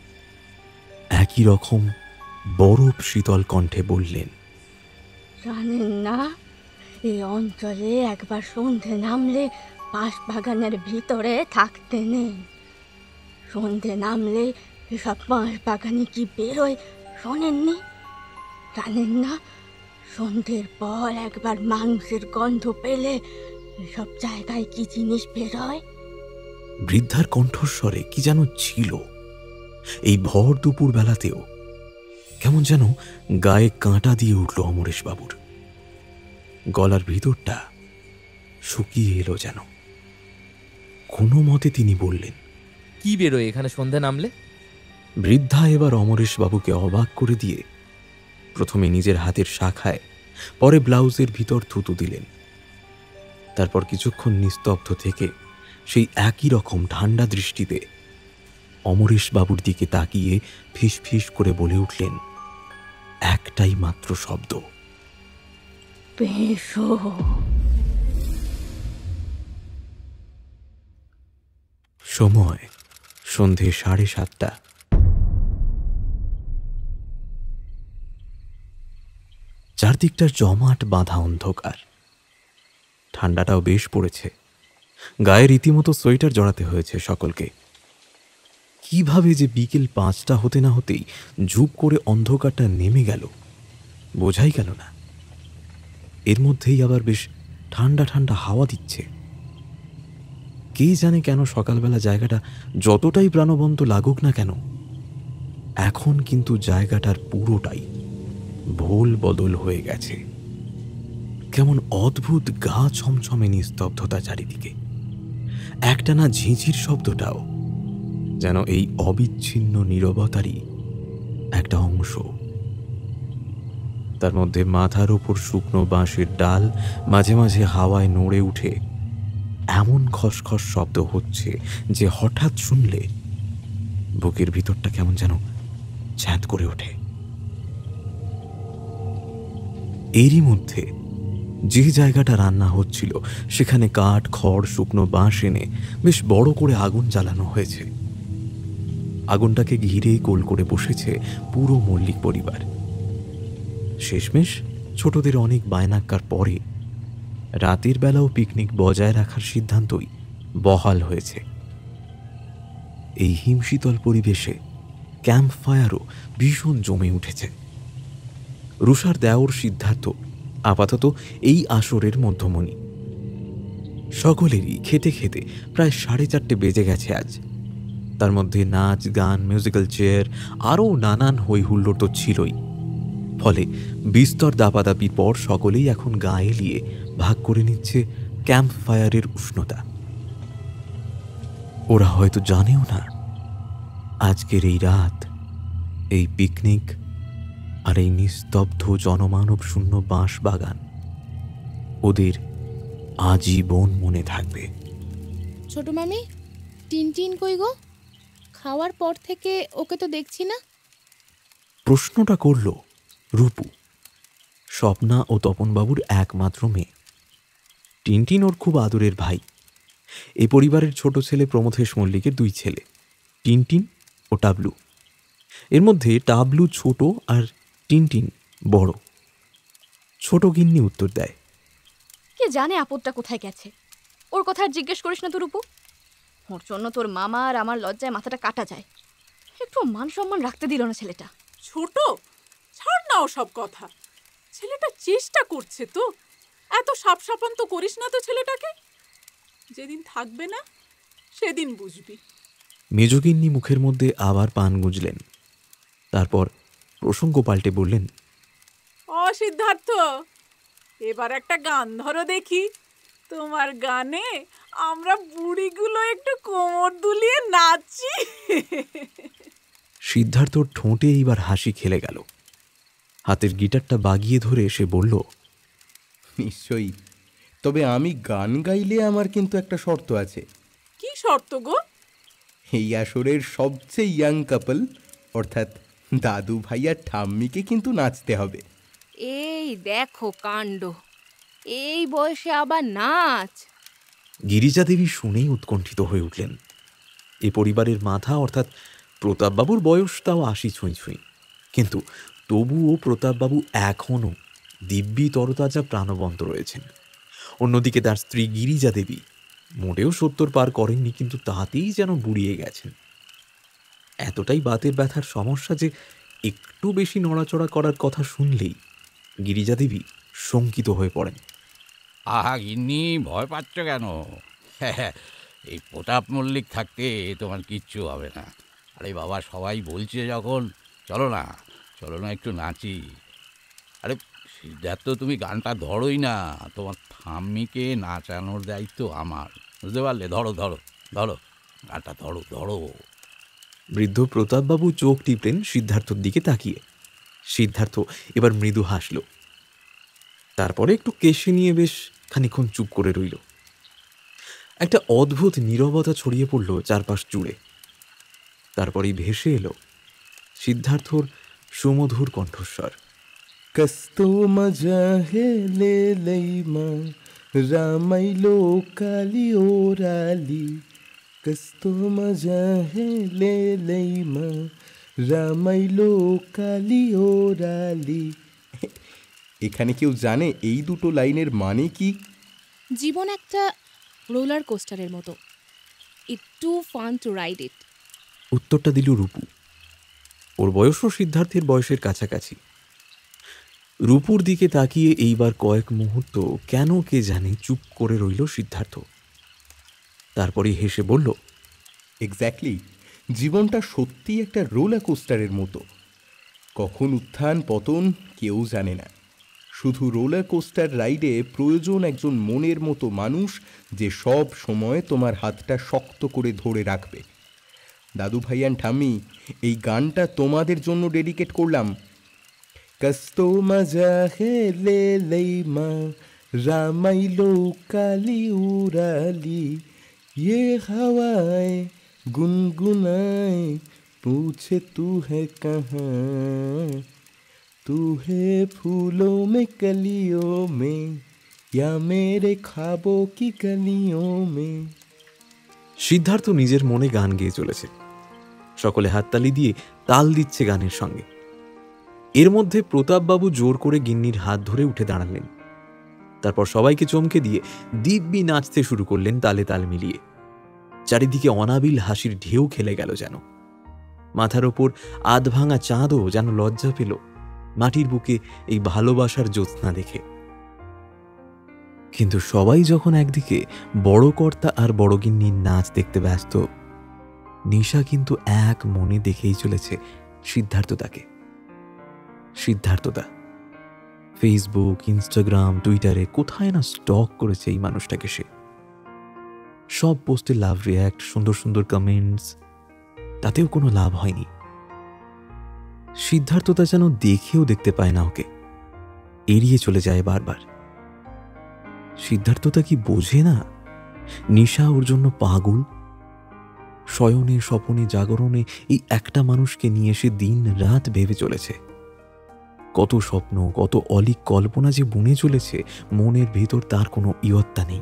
একই রকম বরফ শীতল কণ্ঠে বললেন, জানেন না, এই অঞ্চলে একবার সন্ধে নামলে বাঁশ বাগানের ভিতরে থাকতে নেই। সন্ধে নামলে এসব বাঁশ বাগানে কি বেরোয় শোনেননি? জানেন না, সন্ধ্যের পর একবার মাংসের গন্ধ পেলে এসব জায়গায় কি জিনিস বেরোয়? বৃদ্ধার কণ্ঠস্বরে কি যেন ছিল। এই ভর দুপুর বেলাতেও কেমন যেন গায়ে কাঁটা দিয়ে উঠল অমরেশ বাবুর। গলার ভিতরটা শুকিয়ে এলো যেন। কোনো মতে তিনি বললেন, কি বেরোয় এখানে সন্ধে নামলে? বৃদ্ধা এবার অমরেশ বাবুকে অবাক করে দিয়ে প্রথমে নিজের হাতের শাখায়, পরে ব্লাউজের ভিতর থুতু দিলেন। তারপর কিছুক্ষণ নিস্তব্ধ থেকে সেই একই রকম ঠান্ডা দৃষ্টিতে অমরেশ বাবুর দিকে তাকিয়ে ফিস ফিস করে বলে উঠলেন একটাই মাত্র শব্দ, বেশো। সময় সন্ধে 7:30। চারদিকটার জমাট বাঁধা অন্ধকার। ঠান্ডাটাও বেশ পড়েছে, গায়ে রীতিমতো সোয়েটার জড়াতে হয়েছে সকলকে। কিভাবে যে বিকেল 5টা হতে না হতেই ঝুপ করে অন্ধকারটা নেমে গেল বোঝাই গেল না। এর মধ্যেই আবার বেশ ঠান্ডা ঠান্ডা হাওয়া দিচ্ছে। কে জানে কেন সকালবেলা জায়গাটা যতটাই প্রাণবন্ত লাগুক না কেন, এখন কিন্তু জায়গাটার পুরোটাই ভোল বদল হয়ে গেছে। কেমন অদ্ভুত গা ছমছমে নিস্তব্ধতা চারিদিকে। একটানা ঝিঁঝির শব্দটাও যেন এই অবিচ্ছিন্ন নীরবতারই একটা অংশ। তার মধ্যে মাথার ওপর শুকনো বাঁশের ডাল মাঝে মাঝে হাওয়ায় নড়ে উঠে এমন খসখস শব্দ হচ্ছে যে হঠাৎ শুনলে বুকের ভিতরটা কেমন যেন ছ্যাঁত করে ওঠে। এরই মধ্যে যে জায়গাটা রান্না হচ্ছিল সেখানে কাঠ, খড়, শুকনো বাঁশ এনে বেশ বড় করে আগুন জ্বালানো হয়েছে। আগুনটাকে ঘিরেই গোল করে বসেছে পুরো মল্লিক পরিবার। শেষমেশ ছোটদের অনেক বায়নাক্কার পরে রাতের বেলাও পিকনিক বজায় রাখার সিদ্ধান্তই বহাল হয়েছে। এই হিমশীতল পরিবেশে ক্যাম্প ফায়ারও ভীষণ জমে উঠেছে। রুষার দেওর সিদ্ধার্থ আপাতত এই আসরের মধ্যমণি। সকলেরই খেতে খেতে প্রায় 4:30 বেজে গেছে আজ। তার মধ্যে নাচ, গান, মিউজিক্যাল চেয়ার আরও নানান হই হুল্লোড় তো ছিলই। ফলে বিস্তর দাপাদাপির পর সকলেই এখন গা এলিয়ে ভাগ করে নিচ্ছে ক্যাম্প ফায়ারের উষ্ণতা। ওরা হয়তো জানেও না আজকের এই রাত, এই পিকনিক আর এই নিস্তব্ধ জনমানব শূন্য বাঁশ বাগান ওদের আজীবন মনে থাকবে। ছোট মামি, টিনটিন কই গো? খাওয়ার পর থেকে ওকে তো দেখছি না। প্রশ্নটা করল রূপু, স্বপ্না ও তপনবাবুর একমাত্র মেয়ে। টিনটিন ওর খুব আদরের ভাই। এই পরিবারের ছোট ছেলে প্রমথেশ মল্লিকের 2 ছেলে, টিনটিন ও টাবলু। এর মধ্যে টাবলু ছোট আর টিনটিন বড়। ছোট গিন্নি উত্তর দেয়, কে জানে আপদটা কোথায় গেছে। ওর কথা আর জিজ্ঞেস করিস না তো রূপু। ওর জন্য তোর মামা আর আমার লজ্জায় মাথাটা কাটা যায়। একটু মান সম্মান রাখতে দিল না ছেলেটা। ছোট, ছাড় না ওসব কথা। ছেলেটা চেষ্টা করছে তো, এত সাপসাপান তো করিস না তো ছেলেটাকে। যেদিন থাকবে না সেদিন বুঝবি। মেজগিন্নি মুখের মধ্যে আবার পান গুঁজলেন। তারপর প্রসঙ্গ পাল্টে বললেন, সিদ্ধার্থ, এবার একটা গান ধরো দেখি। তোমার গানে আমরা বুড়িগুলো একটু কোমর দুলিয়ে নাচি। সিদ্ধার্থর ঠোঁটে এইবার হাসি খেলে গেল। হাতের গিটারটা বাগিয়ে ধরে এসে বলল, নিশ্চয়ই, তবে আমি গান গাইলে আমার কিন্তু একটা শর্ত আছে। কি শর্ত গো? এই আসরের সবচেয়ে ইয়াং কাপল অর্থাৎ দাদু ভাই আর ঠাম্মিকে কিন্তু নাচতে হবে। এই দেখো কাণ্ড, এই বয়সে আবার নাচ! গিরিজা দেবী শুনেই উৎকণ্ঠিত হয়ে উঠলেন। এ পরিবারের মাথা অর্থাৎ প্রতাপবাবুর বয়স তাও 80 ছুঁই ছুঁই, কিন্তু তবুও প্রতাপবাবু এখনও দিব্যি তরতাজা প্রাণবন্ত রয়েছেন। অন্যদিকে তার স্ত্রী গিরিজা দেবী মোটেও 70 পার করেননি, কিন্তু তাতেই যেন বুড়িয়ে গেছেন। এতটাই বাতের ব্যথার সমস্যা যে একটু বেশি নড়াচড়া করার কথা শুনলেই গিরিজা দেবী শঙ্কিত হয়ে পড়েন। আহা গিন্নি, ভয় পাচ্ছ কেন? এই প্রতাপ মল্লিক থাকতে তোমার কিচ্ছু হবে না। আরে বাবা, সবাই বলছে যখন, চলো না একটু নাচি। আরে সিদ্ধার্থ, তুমি গানটা ধরোই না, তোমার ঠাম্মিকে নাচানোর দায়িত্ব আমার, বুঝতে পারলে? ধরো ধরো ধরো, গানটা ধরো ধরো। বৃদ্ধ প্রতাপবাবু চোখ টিপলেন সিদ্ধার্থর দিকে তাকিয়ে। সিদ্ধার্থ এবার মৃদু হাসল। তারপরে একটু কেশে নিয়ে বেশ খানিক্ষণ চুপ করে রইল। একটা অদ্ভুত নীরবতা ছড়িয়ে পড়ল চারপাশ জুড়ে। তারপরেই ভেসে এলো সিদ্ধার্থর সুমধুর কণ্ঠস্বর। কस्तो মজা হে লে লইমা রামাইলো কালি ওরালি, কस्तो মজা হে লে লইমা রামাইলো কালি ওরালি। এখানে কেউ জানে এই দুটো লাইনের মানে কি? জীবন একটা রোলার কোস্টারের মতো, it to fun to ride it. উত্তরটা দিল রূপু। ওর বয়সও সিদ্ধার্থের বয়সের কাছাকাছি। রূপুর দিকে তাকিয়ে এইবার কয়েক মুহূর্ত কেন কে জানে চুপ করে রইল সিদ্ধার্থ। তারপরে হেসে বলল, এক্স্যাক্টলি, জীবনটা সত্যি একটা রোলার কোস্টারের মতো। কখন উত্থান পতন কেউ জানে না। শুধু রোলার কোস্টার রাইডে প্রয়োজন একজন মনের মতো মানুষ, যে সব সময় তোমার হাতটা শক্ত করে ধরে রাখবে। দাদু ভাই অ্যান্ড ঠাম্মি, এই গানটা তোমাদের জন্য ডেডিকেট করলাম। কस्तो মজা হে লে লেইমা রামাইলো কালি উড়ালি ये हवाएं गुनगुनाए पूछे तू है कहाँ, तू है फूलों में कलियों में या मेरे ख्वाबों की गलियों में। সিদ্ধার্থ নিজের মনে গান গেয়ে চলেছে। সকলে হাততালি দিয়ে তাল দিচ্ছে গানের সঙ্গে। এর মধ্যে প্রতাপবাবু জোর করে গিন্নির হাত ধরে উঠে দাঁড়ালেন। তারপর সবাইকে চমকে দিয়ে দিব্যি নাচতে শুরু করলেন তালে তাল মিলিয়ে। চারিদিকে অনাবিল হাসির ঢেউ খেলে গেল যেন। মাথার ওপর আধভাঙা চাঁদও যেন লজ্জা পেল মাটির বুকে এই ভালোবাসার জ্যোৎস্না দেখে। কিন্তু সবাই যখন একদিকে বড় কর্তা আর বড় গিন্নির নাচ দেখতে ব্যস্ত, নিশা কিন্তু এক মনে দেখেই চলেছে সিদ্ধার্থদাকে। সিদ্ধার্থদা ফেসবুক, ইনস্টাগ্রাম, টুইটারে কোথায় না স্টক করেছে এই মানুষটাকে সে। সব পোস্টে লাভ রিয়্যাক্ট, সুন্দর সুন্দর কমেন্টস, তাতেও কোনো লাভ হয়নি। সিদ্ধার্থদা যেন দেখেও দেখতে পায় না ওকে, এড়িয়ে চলে যায় বারবার। সিদ্ধার্থদা কি বোঝে না নিশা ওর জন্য পাগল? শয়নে স্বপনে জাগরণে এই একটা মানুষকে নিয়ে সে দিন রাত ভেবে চলেছে। কত স্বপ্ন, কত অলিক কল্পনা যে বুনে চলেছে মনের ভেতর, তার কোনো ইয়ত্তা নেই।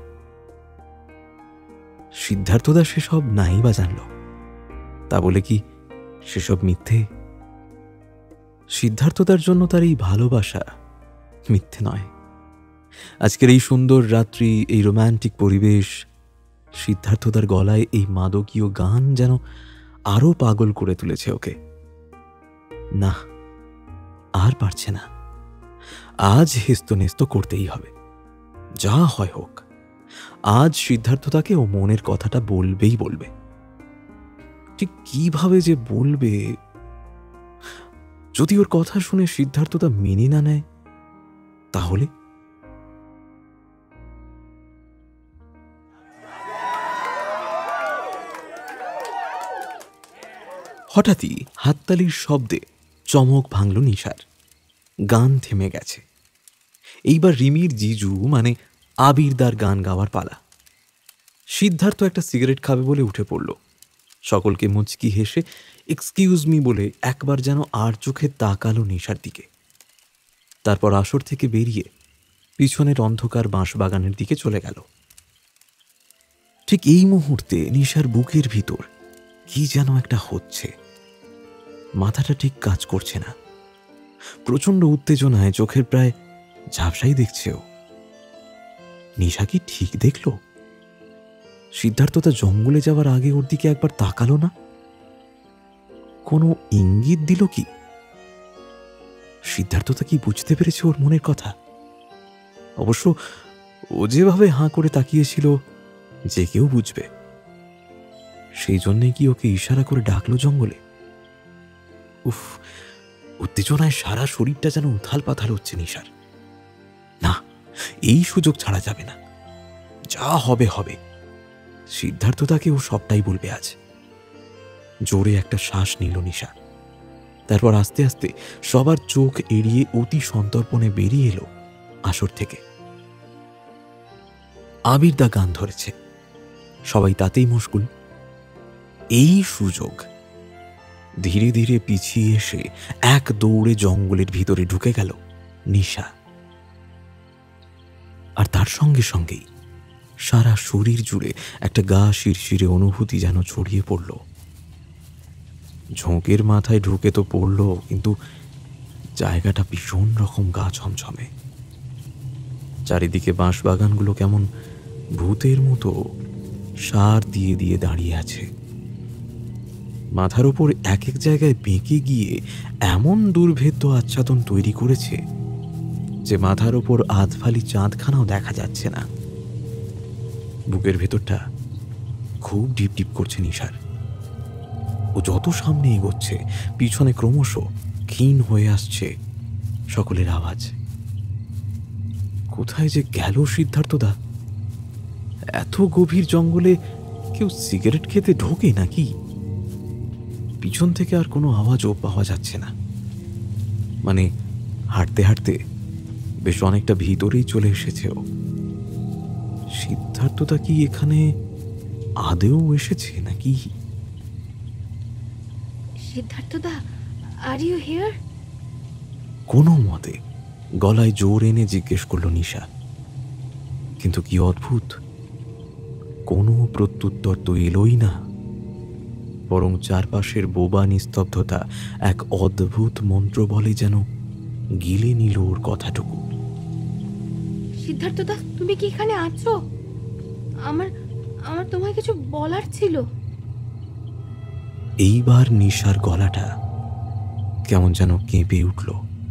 সিদ্ধার্থদা সেসব নাই বা জানল, তা বলে কি সেসব মিথ্যে? সিদ্ধার্থদার জন্য তার এই ভালোবাসা মিথ্যে নয়। আজকের এই সুন্দর রাত্রি, এই রোম্যান্টিক পরিবেশ, সিদ্ধার্থদার গলায় এই মাদকীয় গান যেন আরো পাগল করে তুলেছে ওকে। না, আর পারছে না। আজ হেস্তনেস্ত করতেই হবে, যা হয় হোক। আজ সিদ্ধার্থদাকে ও মনের কথাটা বলবেই বলবে। ঠিক কিভাবে যে বলবে? যদি ওর কথা শুনে সিদ্ধার্থদা মেনে না নেয় তাহলে? হঠাৎই হাততালির শব্দে চমক ভাঙল নিশার। গান থেমে গেছে। এইবার রিমির জিজু মানে আবিরদার গান গাওয়ার পালা। সিদ্ধার্থ একটা সিগারেট খাবে বলে উঠে পড়ল। সকলকে মুচকি হেসে এক্সকিউজ মি বলে একবার যেন আর চোখে তাকালো নিশার দিকে। তারপর আসর থেকে বেরিয়ে পিছনের অন্ধকার বাঁশবাগানের দিকে চলে গেল। ঠিক এই মুহূর্তে নিশার বুকের ভিতর কি যেন একটা হচ্ছে। মাথাটা ঠিক কাজ করছে না। প্রচন্ড উত্তেজনায় চোখের প্রায় ঝাপসাই দেখছে ও। নিশা কি ঠিক দেখল? সিদ্ধার্থদা জঙ্গলে যাওয়ার আগে ওর দিকে একবার তাকালো না? কোনো ইঙ্গিত দিল কি? সিদ্ধার্থদা কি বুঝতে পেরেছে ওর মনের কথা? অবশ্য ও যেভাবে হাঁ করে তাকিয়েছিল যে কেউ বুঝবে। সেই জন্যে কি ওকে ইশারা করে ডাকলো জঙ্গলে? উফ, উত্তেজনায় সারা শরীরটা যেন উথাল পাথাল হচ্ছে নিশার। না, এই সুযোগ ছাড়া যাবে না। যা হবে হবে। সিদ্ধার্থদাকে ও সবটাই বলবে আজ। জোরে একটা শ্বাস নিল নিশা। তারপর আস্তে আস্তে সবার চোখ এড়িয়ে অতি সন্তর্পণে বেরিয়ে এলো আসর থেকে। আবিরদা গান ধরেছে, সবাই তাতেই মশগুল। এই সুযোগ। ধীরে ধীরে পিছিয়ে এসে এক দৌড়ে জঙ্গলের ভিতরে ঢুকে গেল নিশা। আর তার সঙ্গে সঙ্গেই সারা শরীর জুড়ে একটা গা শিরশিরে অনুভূতি যেন ছড়িয়ে পড়ল। ঝোঁকের মাথায় ঢুকে তো পড়ল, কিন্তু জায়গাটা ভীষণ রকম গা ছমছমে। চারিদিকে বাঁশবাগানগুলো কেমন ভূতের মতো সার দিয়ে দিয়ে দাঁড়িয়ে আছে। মাথার ওপর এক এক জায়গায় বেঁকে গিয়ে এমন দুর্ভেদ্য আচ্ছাদন তৈরি করেছে যে মাথার ওপর আধফালি চাঁদখানাও দেখা যাচ্ছে না। বুকের ভেতরটা খুব ডিপ ডিপ করছে নিশার। ও যত সামনে এগোচ্ছে পিছনে ক্রমশ ক্ষীণ হয়ে আসছে সকলের আওয়াজ। কোথায় যে গেল সিদ্ধার্থদা? এত গভীর জঙ্গলে কেউ সিগারেট খেতে ঢোকে নাকি? পিছন থেকে আর কোনো আওয়াজও পাওয়া যাচ্ছে না। মানে হাঁটতে হাঁটতে বেশ অনেকটা ভিতরেই চলে এসেছে ও। সিদ্ধার্থদা কি এখানে আদেও এসেছে নাকি? সিদ্ধার্থদা, আর ইউ হিয়ার? কোনো মতে গলায় জোর এনে জিজ্ঞেস করল নিশা। কিন্তু কি অদ্ভুত, কোনো প্রত্যুত্তর তো এলোই না। বরং চারপাশের বোবা নিস্তব্ধতা এক অদ্ভুত মন্ত্র বলে যেন গিলে নিল ওর কথাটুকু। সিদ্ধার্থদা, তুমি কি এখানে আছো? আমার আমার তোমায় কিছু বলার ছিল। এইবার নিশার গলাটা কেমন যেন কেঁপে উঠল।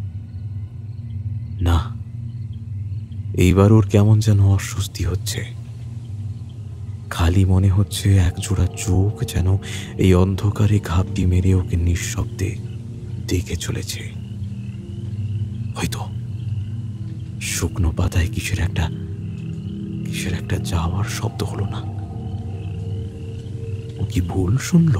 না, এইবার ওর কেমন যেন অস্বস্তি হচ্ছে। খালি মনে হচ্ছে একজোড়া চোখ যেন এই অন্ধকারে ঘাপটি মেরে ওকে নিঃশব্দে দেখে চলেছে। হয়তো শুকনো পাতায় কিসের একটা যাওয়ার শব্দ হলো না? ও কি ভুল শুনল?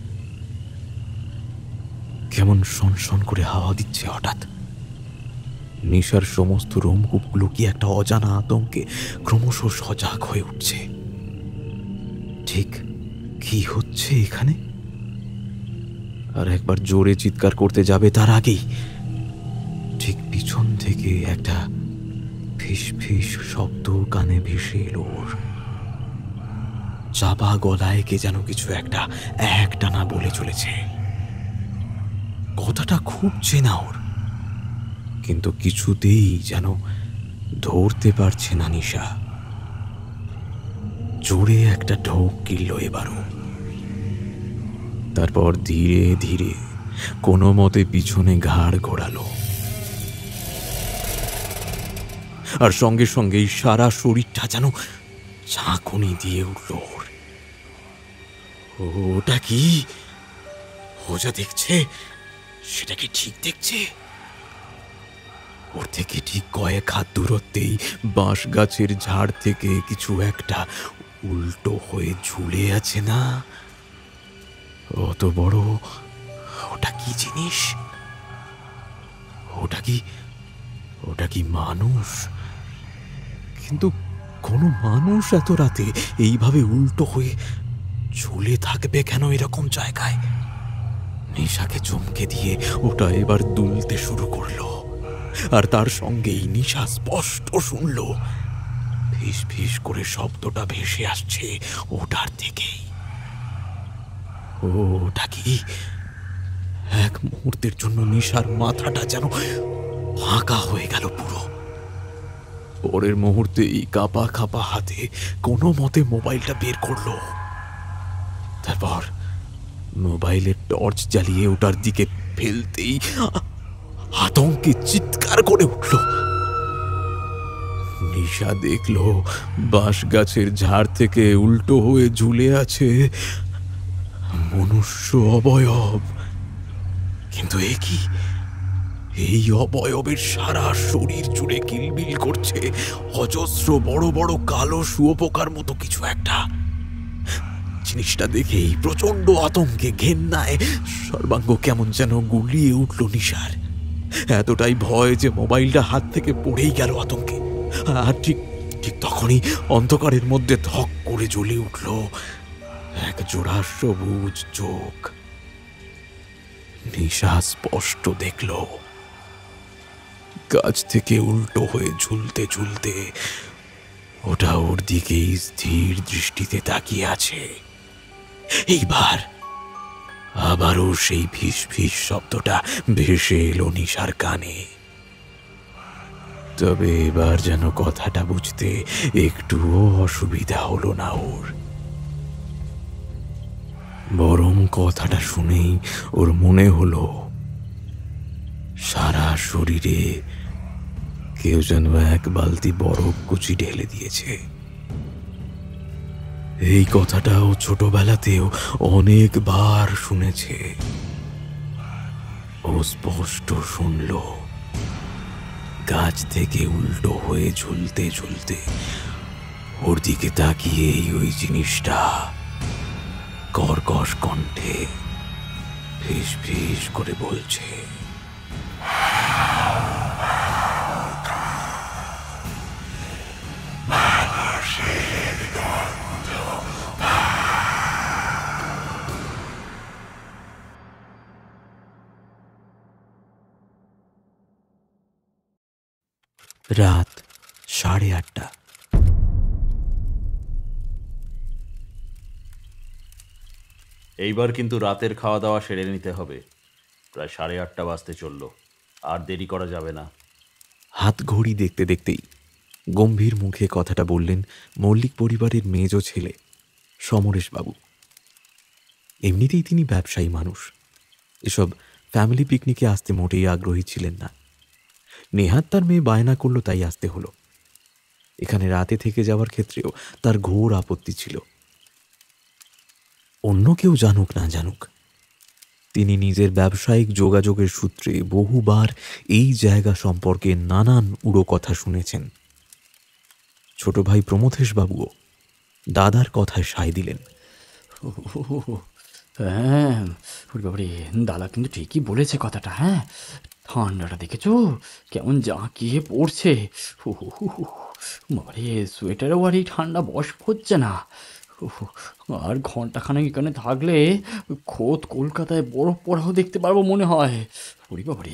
কেমন শনশন করে হাওয়া দিচ্ছে হঠাৎ। নিশার সমস্ত রোমকূপগুলো কি একটা অজানা আতঙ্কে ক্রমশ সজাগ হয়ে উঠছে। ঠিক কি হচ্ছে এখানে? আর একবার জোরে চিৎকার করতে যাবে তার আগেই ঠিক পিছন থেকে একটা ফিস ফিস শব্দ কানে ভেসে এলো ওর। চাপা গলায় কে যেন কিছু একটা একটানা বলে চলেছে। কথাটা খুব চেনা ওর, কিন্তু কিছুতেই যেন ধরতে পারছে না নিশা। জোরে একটা ঢোক গিলল এবারও। তারপর ধীরে ধীরে কোনো মতে পিছনে ঘাড় ঘোরালো, আর সঙ্গে সঙ্গেই সারা শরীরটা যেন ঝাঁকুনি দিয়ে উঠল ওর। ওটা কি? ও যা দেখছে সেটা কি ঠিক দেখছে? ওর থেকে ঠিক কয়েক হাত দূরত্বেই বাঁশ গাছের ঝাড় থেকে কিছু একটা উল্টো হয়ে ঝুলে আছে না? অত বড়, ওটা কি জিনিস? ওটা কি মানুষ? কিন্তু কোনো মানুষ এত রাতে এইভাবে উল্টো হয়ে ঝুলে থাকবে কেন এরকম জায়গায়? নিশাকে চমকে দিয়ে ওটা এবার দুলতে শুরু করলো, আর তার সঙ্গেই নিশা স্পষ্ট শুনল ফিস ফিস করে শব্দটা ভেসে আসছে ওটার থেকেই। ওটা কি? এক মুহূর্তের জন্য নিশার মাথাটা যেন ফাঁকা হয়ে গেল পুরো। পরের মুহূর্তেই কাঁপা কাঁপা হাতে কোনো মতে মোবাইলটা বের করলো। তারপর মোবাইলের টর্চ জ্বালিয়ে ওটার দিকে ফেলতেই আতঙ্কে চিৎকার করে উঠল। নিশা দেখল বাঁশ গাছের ঝাড় থেকে উল্টো হয়ে ঝুলে আছে মনুষ্য অবয়ব। কিন্তু এ কি? এই অবয়বের সারা শরীর জুড়ে কিলবিল করছে অজস্র বড় বড় কালো শুয়োপোকার মতো কিছু একটা। জিনিসটা দেখেই প্রচন্ড আতঙ্কে ঘেন্নায় সর্বাঙ্গ কেমন যেন গুলিয়ে উঠল নিশার। এতটাই ভয় যে মোবাইলটা হাত থেকে পড়েই গেল আতঙ্কে। আর ঠিক তখনই অন্ধকারের মধ্যে ধক করে জ্বলে উঠল এক জোড়া সবুজ চোখ। নিশা স্পষ্ট দেখল গাছ থেকে উল্টো হয়ে ঝুলতে ঝুলতে ওটা ওর দিকেই স্থির দৃষ্টিতে তাকিয়ে আছে। এইবার আবারও সেই ফিস ফিস শব্দটা ভেসে এলো নিশার কানে। তবে এবার যেন কথাটা বুঝতে একটুও অসুবিধা হলো না ওর। বরং কথাটা শুনেই ওর মনে হলো সারা শরীরে কেউ যেন এক বালতি বরফ কুচি ঢেলে দিয়েছে। এই কথাটাও ছোটবেলাতেও অনেকবার শুনেছে। ও স্পষ্ট শুনল, গাছ থেকে উল্টো হয়ে ঝুলতে ঝুলতে ওর দিকে তাকিয়েই ওই জিনিসটা কর্কশ কণ্ঠে ফিস ফিস করে বলছে, রাত 8:30। এইবার কিন্তু রাতের খাওয়া দাওয়া সেরে নিতে হবে। প্রায় 8:30 বাজতে চলল, আর দেরি করা যাবে না। হাত ঘড়ি দেখতে দেখতেই গম্ভীর মুখে কথাটা বললেন মল্লিক পরিবারের মেজ ছেলে সমরেশবাবু। এমনিতেই তিনি ব্যবসায়ী মানুষ, এসব ফ্যামিলি পিকনিকে আসতে মোটেই আগ্রহী ছিলেন না। নেহাত তার মেয়ে বায়না করলো তাই আসতে হলো। এখানে রাতে থেকে যাওয়ার ক্ষেত্রেও তার ঘোর আপত্তি ছিল। অন্য কেউ জানুক না জানুক, তিনি নিজের ব্যবসায়িক যোগাযোগের সূত্রে বহুবার এই জায়গা সম্পর্কে নানান উড়ো কথা শুনেছেন। ছোট ভাই প্রমথেশবাবুও দাদার কথায় সায় দিলেন। হ্যাঁ বাবারে, দাদা কিন্তু ঠিকই বলেছে কথাটা। হ্যাঁ, ঠান্ডাটা দেখেছো কেমন জাঁকিয়ে পড়ছে। বাবারে, সোয়েটারও আর এই ঠান্ডা বশ হচ্ছে না। আর ঘন্টাখানেক এখানে থাকলে খোদ কলকাতায় বরফ পড়াও দেখতে পারবো মনে হয়। ওরে বাবারে।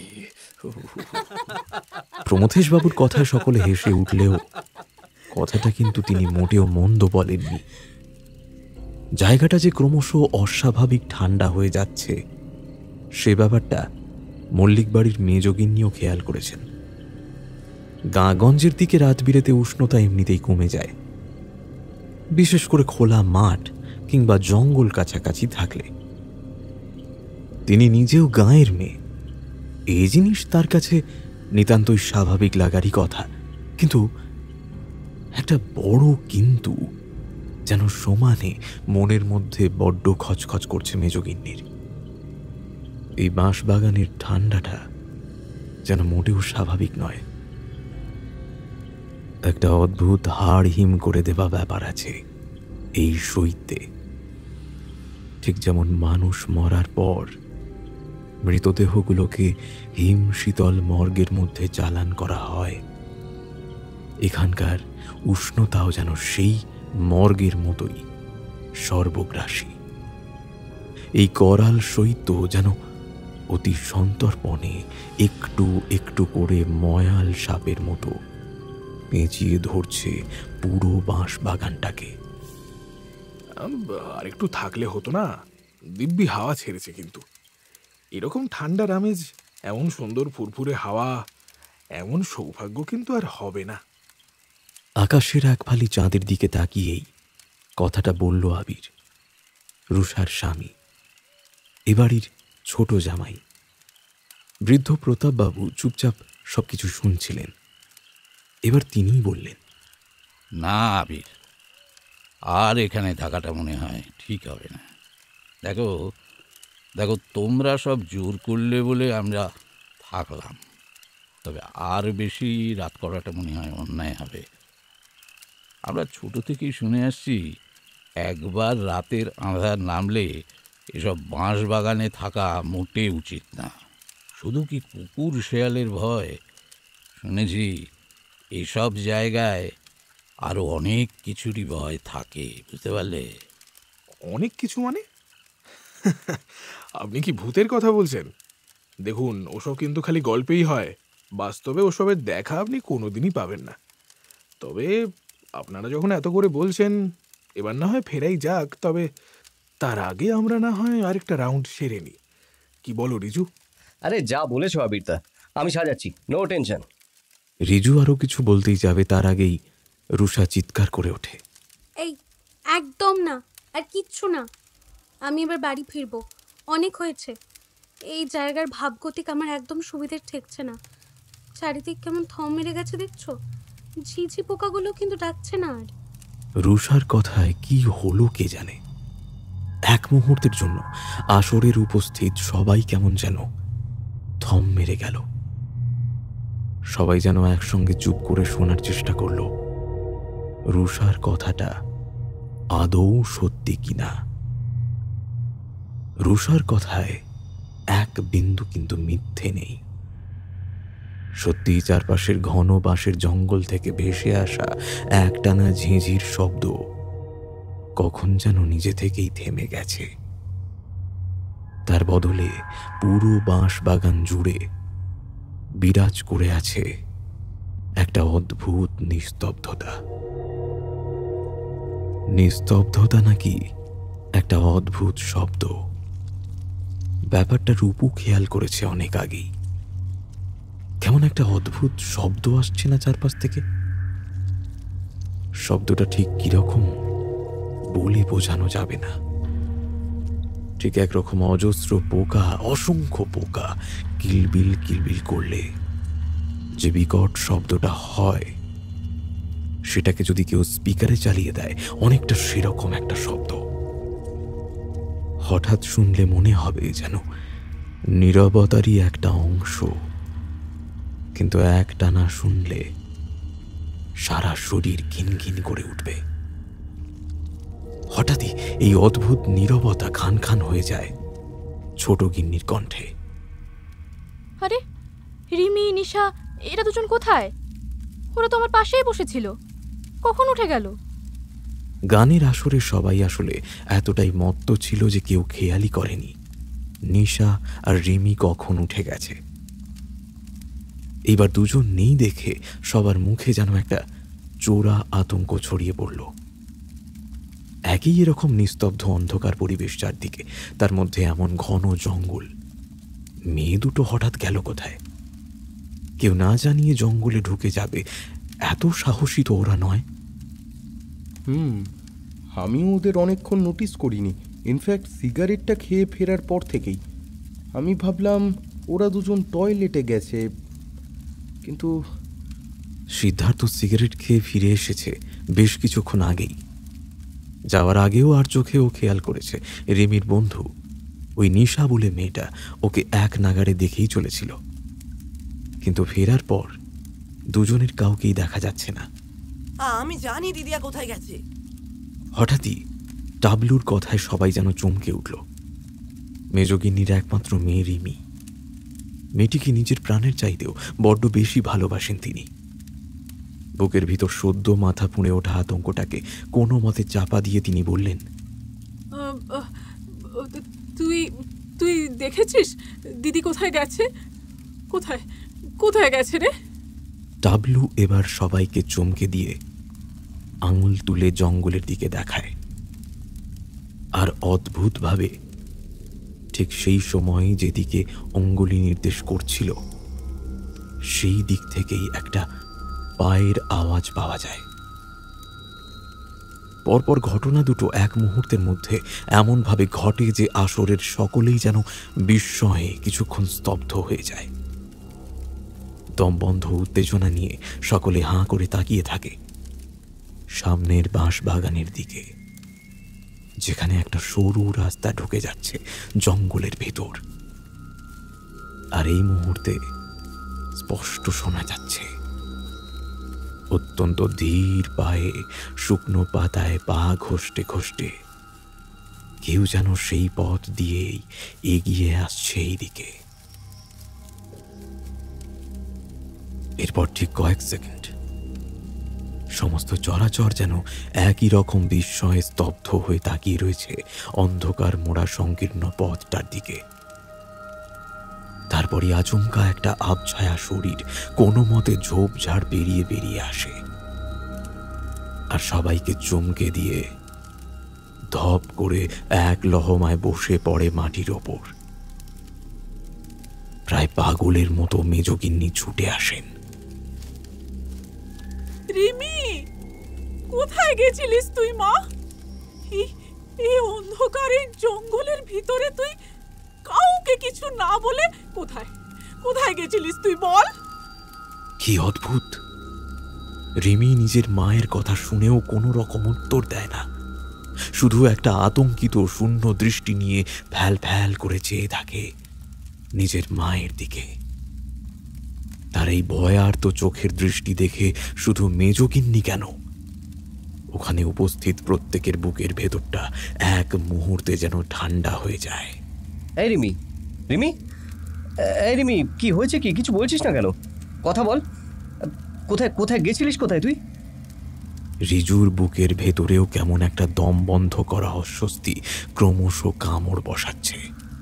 প্রমথেশবাবুর কথায় সকলে হেসে উঠলেও কথাটা কিন্তু তিনি মোটেও মন্দ বলেননি। জায়গাটা যে ক্রমশ অস্বাভাবিক ঠান্ডা হয়ে যাচ্ছে সে ব্যাপারটা মল্লিক বাড়ির মেজগিন্নিও খেয়াল করেছেন। গাঁগঞ্জের দিকে রাত বিরেতে উষ্ণতা এমনিতেই কমে যায়, বিশেষ করে খোলা মাঠ কিংবা জঙ্গল কাছাকাছি থাকলে। তিনি নিজেও গাঁয়ের মেয়ে, এই জিনিস তার কাছে নিতান্তই স্বাভাবিক লাগারই কথা। কিন্তু একটা বড় কিন্তু যেন সমানে মনের মধ্যে বড্ড খচখচ করছে মেজগিন্নির। এই বাঁশবাগানের ঠান্ডাটা যেন মোটেও স্বাভাবিক নয়। একটা অদ্ভুত হাড় হিম করে দেওয়া ব্যাপার আছে এই শৈত্যে। ঠিক যেমন মানুষ মরার পর মৃতদেহগুলোকে হিম শীতল মর্গের মধ্যে চালান করা হয়, এখানকার উষ্ণতাও যেন সেই মর্গের মতোই সর্বগ্রাসী। এই করাল শৈত্য যেন অতি সন্তর্পণে একটু একটু করে ময়াল সাপের মতো পেঁচিয়ে ধরছে পুরো বাঁশ বাগানটাকে। আর একটু থাকলে হতো না, দিব্যি হাওয়া ছেড়েছে। কিন্তু এরকম ঠান্ডার আমেজ, এমন সুন্দর ফুরফুরে হাওয়া, এমন সৌভাগ্য কিন্তু আর হবে না। আকাশের এক ফালি চাঁদের দিকে তাকিয়েই কথাটা বলল আবির, রুষার স্বামী, এবাড়ির ছোট জামাই। বৃদ্ধ প্রতাপবাবু চুপচাপ সবকিছু শুনছিলেন। এবার তিনিই বললেন, না আবির, আর এখানে থাকাটা মনে হয় ঠিক হবে না। দেখো দেখো, তোমরা সব জোর করলে বলে আমরা থাকলাম, তবে আর বেশি রাত করাটা মনে হয় অন্যায় হবে। আমরা ছোট থেকেই শুনে আসছি, একবার রাতের আঁধার নামলে এসব বাঁশ বাগানে থাকা মোটে উচিত না। শুধু কি কুকুর শেয়ালের ভয়, শুনেছি এসব জায়গায় আরও অনেক কিছুরই ভয় থাকে, বুঝতে পারলে? অনেক কিছু মানে? আপনি কি ভূতের কথা বলছেন? দেখুন, ওসব কিন্তু খালি গল্পেই হয়, বাস্তবে ওসবের দেখা আপনি কোনোদিনই পাবেন না। তবে আপনারা যখন এত করে বলছেন, এবার না হয় ফেরাই যাক। তবে তার আগে আমরা না হয় আরেকটা রাউন্ড সেরে নিই, কি বলো রিজু? আরে যা বলেছো আবিরদা, আমি সাজাচ্ছি, নো টেনশন। রিজু আরো কিছু বলতেই যাবে, তার আগেই রুষা চিৎকার করে ওঠে, এই একদম না, আর কিচ্ছু না, আমি এবার বাড়ি ফিরবো, অনেক হয়েছে। এই জায়গার ভাবগতিক আমার একদম সুবিধের ঠেকছে না। চারিদিক কেমন থম মেরে গেছে দেখছো? ঝিঝি পোকাগুলো কিন্তু ডাকছে না আর। রুষার কথায় কি হলো কে জানে। এক মুহূর্তের জন্য আসরের উপস্থিত সবাই কেমন যেন থম মেরে গেল। সবাই যেন একসঙ্গে চুপ করে শোনার চেষ্টা করল রুষার কথাটা আদৌ সত্যি কিনা। রুষার কথায় এক বিন্দু কিন্তু মিথ্যে নেই। সত্যি চারপাশের ঘন বাঁশের জঙ্গল থেকে ভেসে আসা একটানা ঝিঁঝির শব্দ কখন যেন নিজে থেকেই থেমে গেছে। তার বদলে পুরো বাঁশ বাগান জুড়ে বিরাজ করে আছে একটা অদ্ভুত নিস্তব্ধতা। নিস্তব্ধতা নাকি একটা অদ্ভুত শব্দ, ব্যাপারটা রূপু খেয়াল করেছে অনেক আগেই। কেমন একটা অদ্ভুত শব্দ আসছে না চারপাশ থেকে। শব্দটা ঠিক কিরকম বলে বোঝানো যাবে না। ঠিক একরকম অজস্র পোকা, অসংখ্য পোকা কিলবিল কিলবিল করলে যে বিকট শব্দটা হয়, সেটাকে যদি কেউ স্পিকারে চালিয়ে দেয় অনেকটা সেরকম একটা শব্দ। হঠাৎ শুনলে মনে হবে যেন নীরবতারই একটা অংশ, কিন্তু একটানা শুনলে সারা শরীর ঘিনঘিন করে উঠবে। হঠাৎই এই অদ্ভুত নীরবতা খান খান হয়ে যায় ছোট গিন্নির কণ্ঠে। আরে রিমি, নিশা, এরা দুজন কোথায়? ওরা তো আমার পাশেই বসেছিল, কখন উঠে গেল? গানের আসরে সবাই আসলে এতটাই মত্ত ছিল যে কেউ খেয়ালই করেনি নিশা আর রিমি কখন উঠে গেছে। এইবার দুজন নেই দেখে সবার মুখে যেন একটা চোরা আতঙ্ক ছড়িয়ে পড়ল। একই এরকম নিস্তব্ধ অন্ধকার পরিবেশ চারদিকে, তার মধ্যে এমন ঘন জঙ্গল। মেয়ে দুটো হঠাৎ গেল কোথায়? কেউ না জানিয়ে জঙ্গলে ঢুকে যাবে এত সাহসী তো ওরা নয়। আমিও ওদের অনেকক্ষণ নোটিস করিনি। ইনফ্যাক্ট সিগারেটটা খেয়ে ফেরার পর থেকেই আমি ভাবলাম ওরা দুজন টয়লেটে গেছে, কিন্তু সিদ্ধার্থ সিগারেট খেয়ে ফিরে এসেছে বেশ কিছুক্ষণ আগেই। যাওয়ার আগেও আর চোখেও খেয়াল করেছে রিমির বন্ধু ওই নিশা বলে মেয়েটা ওকে এক নাগাড়ে দেখেই চলেছিল, কিন্তু ফেরার পর দুজনের কাউকেই দেখা যাচ্ছে না। আমি জানি দিদিয়া কোথায় গেছে। হঠাৎই টাবলুর কথায় সবাই যেন চমকে উঠল। মেজগিন্নির একমাত্র মেয়ে রিমি। মেয়েটিকে নিজের প্রাণের চাইতেও বড্ড বেশি ভালোবাসেন তিনি। বুকের ভিতর সদ্য মাথা পুড়ে ওঠা আতঙ্কটাকে কোনো মতে চাপা দিয়ে তিনি বললেন, তুই তুই দেখেছিস দিদি কোথায় গেছে? কোথায় কোথায় গেছে রে? টাবলু এবার সবাইকে চমকে দিয়ে আঙুল তুলে জঙ্গলের দিকে দেখায়। আর অদ্ভুতভাবে ঠিক সেই সময় যেদিকে অঙ্গুলি নির্দেশ করছিল সেই দিক থেকেই একটা পায়ের আওয়াজ পাওয়া যায়। পরপর ঘটনা দুটো এক মুহূর্তের মধ্যে এমনভাবে ঘটে যে আসরের সকলেই যেন বিস্ময়ে কিছুক্ষণ স্তব্ধ হয়ে যায়। দমবন্ধ উত্তেজনা নিয়ে সকলে হাঁ করে তাকিয়ে থাকে সামনের বাঁশ বাগানের দিকে, যেখানে একটা সরু রাস্তা ঢুকে যাচ্ছে জঙ্গলের ভেতর। আর এই মুহূর্তে স্পষ্ট শোনা যাচ্ছে অত্যন্ত ধীর পায়ে শুকনো পাতায় পা ঘষতে ঘষতে কেউ যেন সেই পথ দিয়েই এগিয়ে আসছে এই দিকে। এরপর ঠিক কয়েক সেকেন্ড সমস্ত চরাচর যেন একই রকম বিস্ময়ে স্তব্ধ হয়ে তাকিয়ে রয়েছে অন্ধকার মোড়া সংকীর্ণ পথটার দিকে। তারপরে আচমকা একটা আবছায়া শরীর কোনো মতে ঝোপঝাড় পেরিয়ে বেরিয়ে আসে আর সবাইকে চমকে দিয়ে ধপ করে এক লহমায় বসে পড়ে মাটির ওপর। প্রায় পাগলের মতো মেজগিন্নি ছুটে আসেন। রিমি, কোথায় গেছিলিস তুই মা? এই অন্ধকারের জঙ্গলের ভিতরে তুই কাউকে কিছু না বলে কোথায় কোথায় গেছিলিস তুই বল? কি অদ্ভুত, রিমি নিজের মায়ের কথা শুনেও কোনো রকম উত্তর দেয় না, শুধু একটা আতঙ্কিত শূন্য দৃষ্টি নিয়ে ফ্যাল ফ্যাল করে চেয়ে থাকে নিজের মায়ের দিকে। তার এই ভয়ার্ত চোখের দৃষ্টি দেখে শুধু মেজগিন্নি কেন, ওখানে উপস্থিত প্রত্যেকের বুকের ভেতরটা এক মুহূর্তে যেন ঠান্ডা হয়ে যায়। এই রিমি, রিমি, এই রিমি, কি হয়েছে? কি কিছু বলছিস না কেন? কথা বল। কোথায় কোথায় গেছিলিস? কোথায় তুই? রিজুর বুকের ভেতরেও কেমন একটা দম বন্ধ করা অস্বস্তি ক্রমশ কামড় বসাচ্ছে।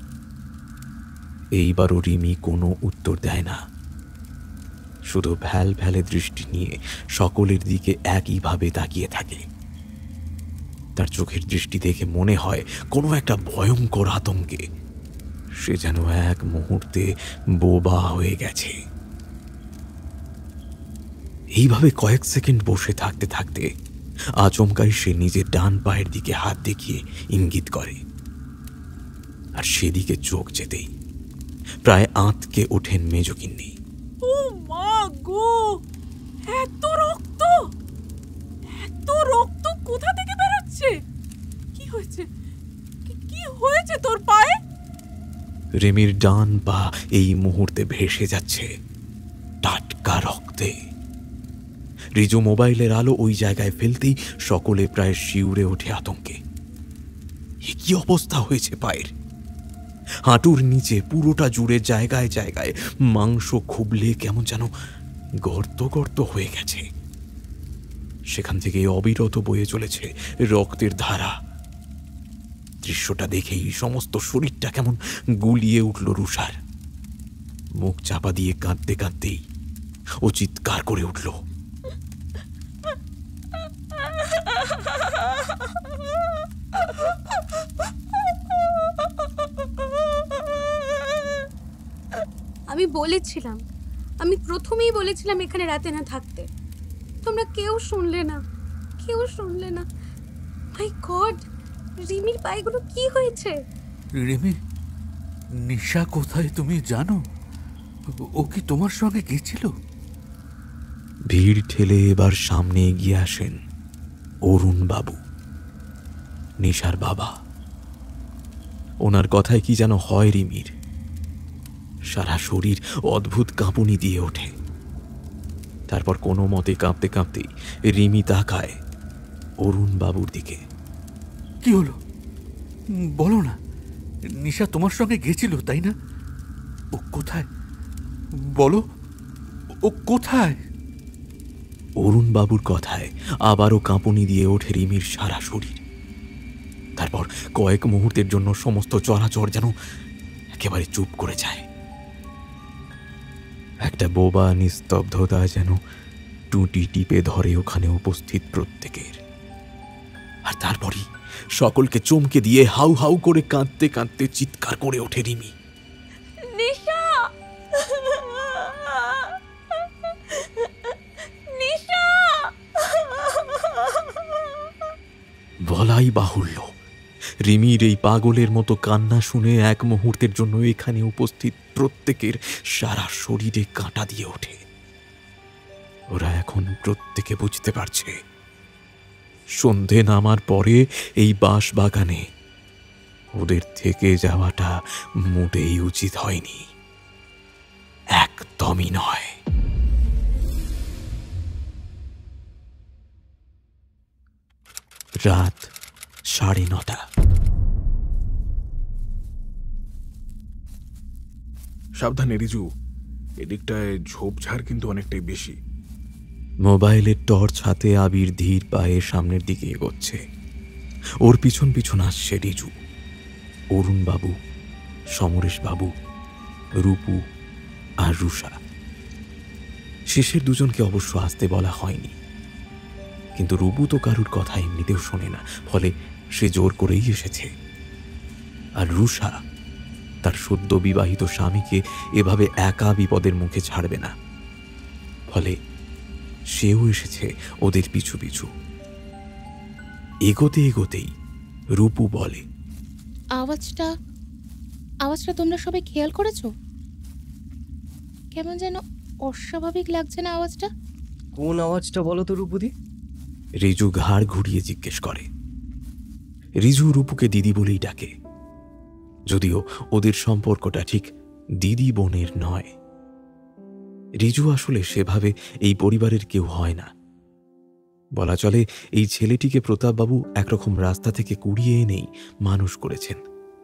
এইবারও রিমি কোনো উত্তর দেয় না, শুধু ভ্যাল ভ্যালে দৃষ্টি নিয়ে সকলের দিকে একইভাবে তাকিয়ে থাকে। তার চোখের দৃষ্টি দেখে মনে হয় কোনো একটা ভয়ঙ্কর আতঙ্কে সে যেন এক মুহূর্তে বোবা হয়ে গেছে। এইভাবে কয়েক সেকেন্ড বসে থাকতে থাকতে আচমকাই সে নিজের ডান পায়ের দিকে হাত দেখিয়ে ইঙ্গিত করে, আর সেদিকে চোখ যেতেই প্রায় আঁতকে ওঠেন মেজগিন্নি। ও মা গো, এত রক্ত! এত রক্ত কোথা থেকে বেরোচ্ছে? কি হয়েছে? কি হয়েছে তোর পায়ে? রিমির ডান পা এই মুহূর্তে ভেসে যাচ্ছে টাটকা রক্তে। রিজু মোবাইলের আলো ওই জায়গায় ফেলতেই সকলে প্রায় শিউরে ওঠে আতঙ্কে। কি অবস্থা হয়েছে পায়ের? হাঁটুর নিচে পুরোটা জুড়ে জায়গায় জায়গায় মাংস খুবলে কেমন যেন গর্ত গর্ত হয়ে গেছে। সেখান থেকে অবিরত বয়ে চলেছে রক্তের ধারা। দৃশ্যটা দেখেই সমস্ত শরীরটা কেমন গুলিয়ে উঠল রুষার। মুখ চাপা দিয়ে কাঁদতে কাঁদতেই ও চিৎকার করে উঠল, আমি বলেছিলাম, আমি প্রথমেই বলেছিলাম এখানে রাতে না থাকতে। তোমরা কেউ শুনলে না, কেউ শুনলে না। মাই গড, রিমির পায়েগুলো কি হয়েছে? রিমি, নিশা কোথায় তুমি জানো? ও কি তোমার সঙ্গে গেছিল? ভিড় ঠেলে এবার সামনে এগিয়ে আসেন অরুণ বাবু, নিশার বাবা। ওনার কথায় কি যেন হয় রিমির। সারা শরীর অদ্ভুত কাঁপুনি দিয়ে ওঠে। তারপর কোনো মতে কাঁপতে কাঁপতেই রিমি তাকায় অরুণ বাবুর দিকে। কি হলো বলো না, নিশা তোমার সঙ্গে গেছিল তাই না? ও কোথায় বলো, ও কোথায়? অরুণ বাবুর কথায় আবারও কাঁপুনি দিয়ে ওঠে রিমির সারা শরীর। তারপর কয়েক মুহূর্তের জন্য সমস্ত চলাচল যেন একেবারে চুপ করে যায়। একটা বোবা নিস্তব্ধতা যেন টুটি টিপে ধরে ওখানে উপস্থিত প্রত্যেকের। আর তারপরই সকলকে চমকে দিয়ে হাউ হাউ করে কাঁদতে কাঁদতে চিৎকার করে ওঠে রিমি, নিশা! নিশা! বলাই বাহুল্য, রিমির এই পাগলের মতো কান্না শুনে এক মুহূর্তের জন্য এখানে উপস্থিত প্রত্যেকের সারা শরীরে কাঁটা দিয়ে ওঠে। ওরা এখন প্রত্যেকে বুঝতে পারছে সন্ধে নামার পরে এই বাঁশ বাগানে ওদের থেকে যাওয়াটা মোটেই উচিত হয়নি, একদমই নয়। রাত 9:30। সাবধানে রিজু, এদিকটায় ঝোপঝাড় কিন্তু অনেকটাই বেশি। মোবাইলের টর্চ হাতে আবির ধীর পায়ে সামনের দিকে এগোচ্ছে। ওর পিছন পিছন আসছে রিজু, অরুণ বাবু, সমরেশ বাবু, রূপু আর রুষা। শেষের দুজনকে অবশ্য আসতে বলা হয়নি, কিন্তু রূপু তো কারুর কথা এমনিতেও শোনে না, ফলে সে জোর করেই এসেছে। আর রুষা তার সদ্য বিবাহিত স্বামীকে এভাবে একা বিপদের মুখে ছাড়বে না, ফলে সেও এসেছে ওদের পিছু পিছু। এগোতে এগোতেই রূপু বলে, আওয়াজটা তোমরা সবাই খেয়াল করেছো? কেমন যেন অস্বাভাবিক লাগছে না আওয়াজটা? কোন আওয়াজটা বলো তো রূপদি? রিজু ঘাড় ঘুরিয়ে জিজ্ঞেস করে। রিজু রূপুকে দিদি বলেই ডাকে, যদিও ওদের সম্পর্কটা ঠিক দিদি বোনের নয়। রিজু আসলে সেভাবে এই পরিবারের কেউ হয় না। বলা চলে এই ছেলেটিকে প্রতাপবাবু একরকম রাস্তা থেকে কুড়িয়ে এনেই মানুষ করেছেন।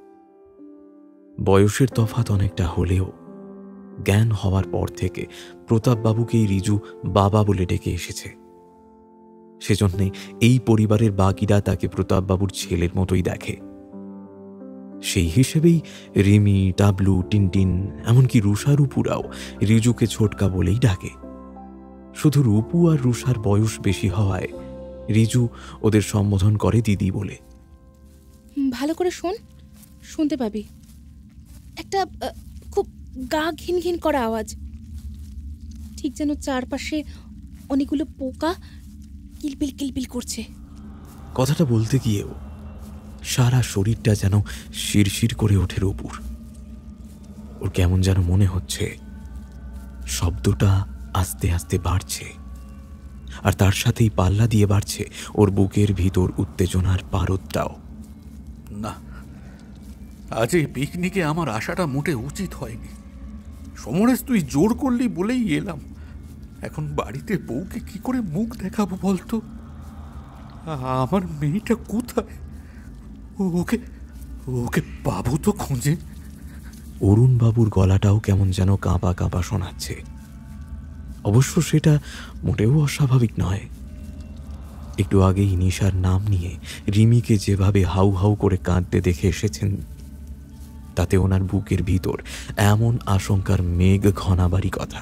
বয়সের তফাৎ অনেকটা হলেও জ্ঞান হওয়ার পর থেকে প্রতাপবাবুকেই রিজু বাবা বলে ডেকে এসেছে। সেজন্যে এই পরিবারের বাকিরা তাকে প্রতাপবাবুর ছেলের মতোই দেখে। সেই হিসেবেই রিমি, টাবলু, টিনটিন, এমনকি রুষা, রূপুরাও রিজুকে ছোটকা বলেই ডাকে। শুধু রূপু আর রুষার বয়স বেশি হওয়ায় রিজু ওদের সম্বোধন করে দিদি বলে। ভালো করে শোন, শুনতে পাবি। একটা খুব গা ঘিন ঘিন করা আওয়াজ, ঠিক যেন চারপাশে অনেকগুলো পোকা কিলবিল কিলবিল করছে। কথাটা বলতে গিয়েও সারা শরীরটা যেন শিরশির করে ওঠে রূপুর। ওর কেমন যেন মনে হচ্ছে শব্দটা আস্তে আস্তে বাড়ছে, আর তার সাথেই পাল্লা দিয়ে বাড়ছে ওর বুকের ভিতর উত্তেজনার পারদটাও। না, আজ এই পিকনিকে আমার আসাটা মোটে উচিত হয়নি। সমরেশ, তুই জোর করলি বলেই এলাম। এখন বাড়িতে বউকে কি করে মুখ দেখাবো বলতো? আমার মেয়েটা কোথায়? ওকে ওকে পাবো তো খোঁজে। অরুণ বাবুর গলাটাও কেমন যেন কাঁপা কাঁপা শোনাচ্ছে। অবশ্য সেটা মোটেও অস্বাভাবিক নয়। একটু আগেই নিশার নাম নিয়ে রিমিকে যেভাবে হাউ হাউ করে কাঁদতে দেখে এসেছেন, তাতে ওনার বুকের ভিতর এমন আশঙ্কার মেঘ ঘনাবারই কথা।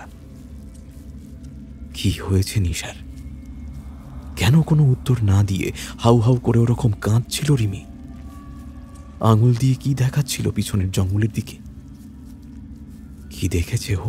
কি হয়েছে নিশার? কেন কোনো উত্তর না দিয়ে হাউ হাউ করে ওরকম কাঁদছিল রিমি? আঙুল দিয়ে কি দেখাচ্ছিল পিছনের জঙ্গলের দিকে? কি দেখেছে ও?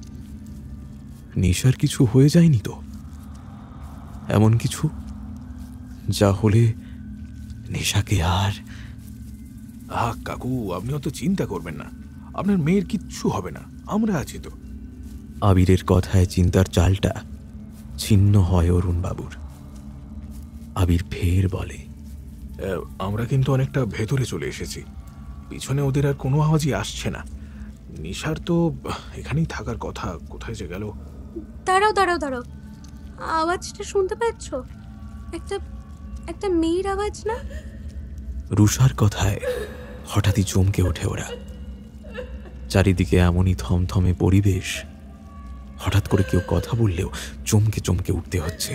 নিশার কিছু হয়ে যায়নি তো? এমন কিছু যা হলে নিশাকে আর... কাকু, আপনি অত চিন্তা করবেন না, আপনার মেয়ের কিচ্ছু হবে না, আমরা আছি তো। আবিরের কথায় চিন্তার চালটা ছিন্ন হয় অরুণ বাবুর। আবির ফের বলে, আমরা কিন্তু অনেকটা ভেতরে চলে এসেছি, পিছনে ওদের আর কোনো আওয়াজই আসছে না। নিশার তো এখানেই থাকার কথা, কোথায় যে গেল? দাঁড়াও দাঁড়াও দাঁড়াও, আওয়াজটা শুনতে পাচ্ছ? একটা একটা মেয়ের আওয়াজ না? রুষার কথায় হঠাৎই চমকে ওঠে ওরা। চারিদিকে এমনই থমথমে পরিবেশ, হঠাৎ করে কেউ কথা বললেও চমকে চমকে উঠতে হচ্ছে।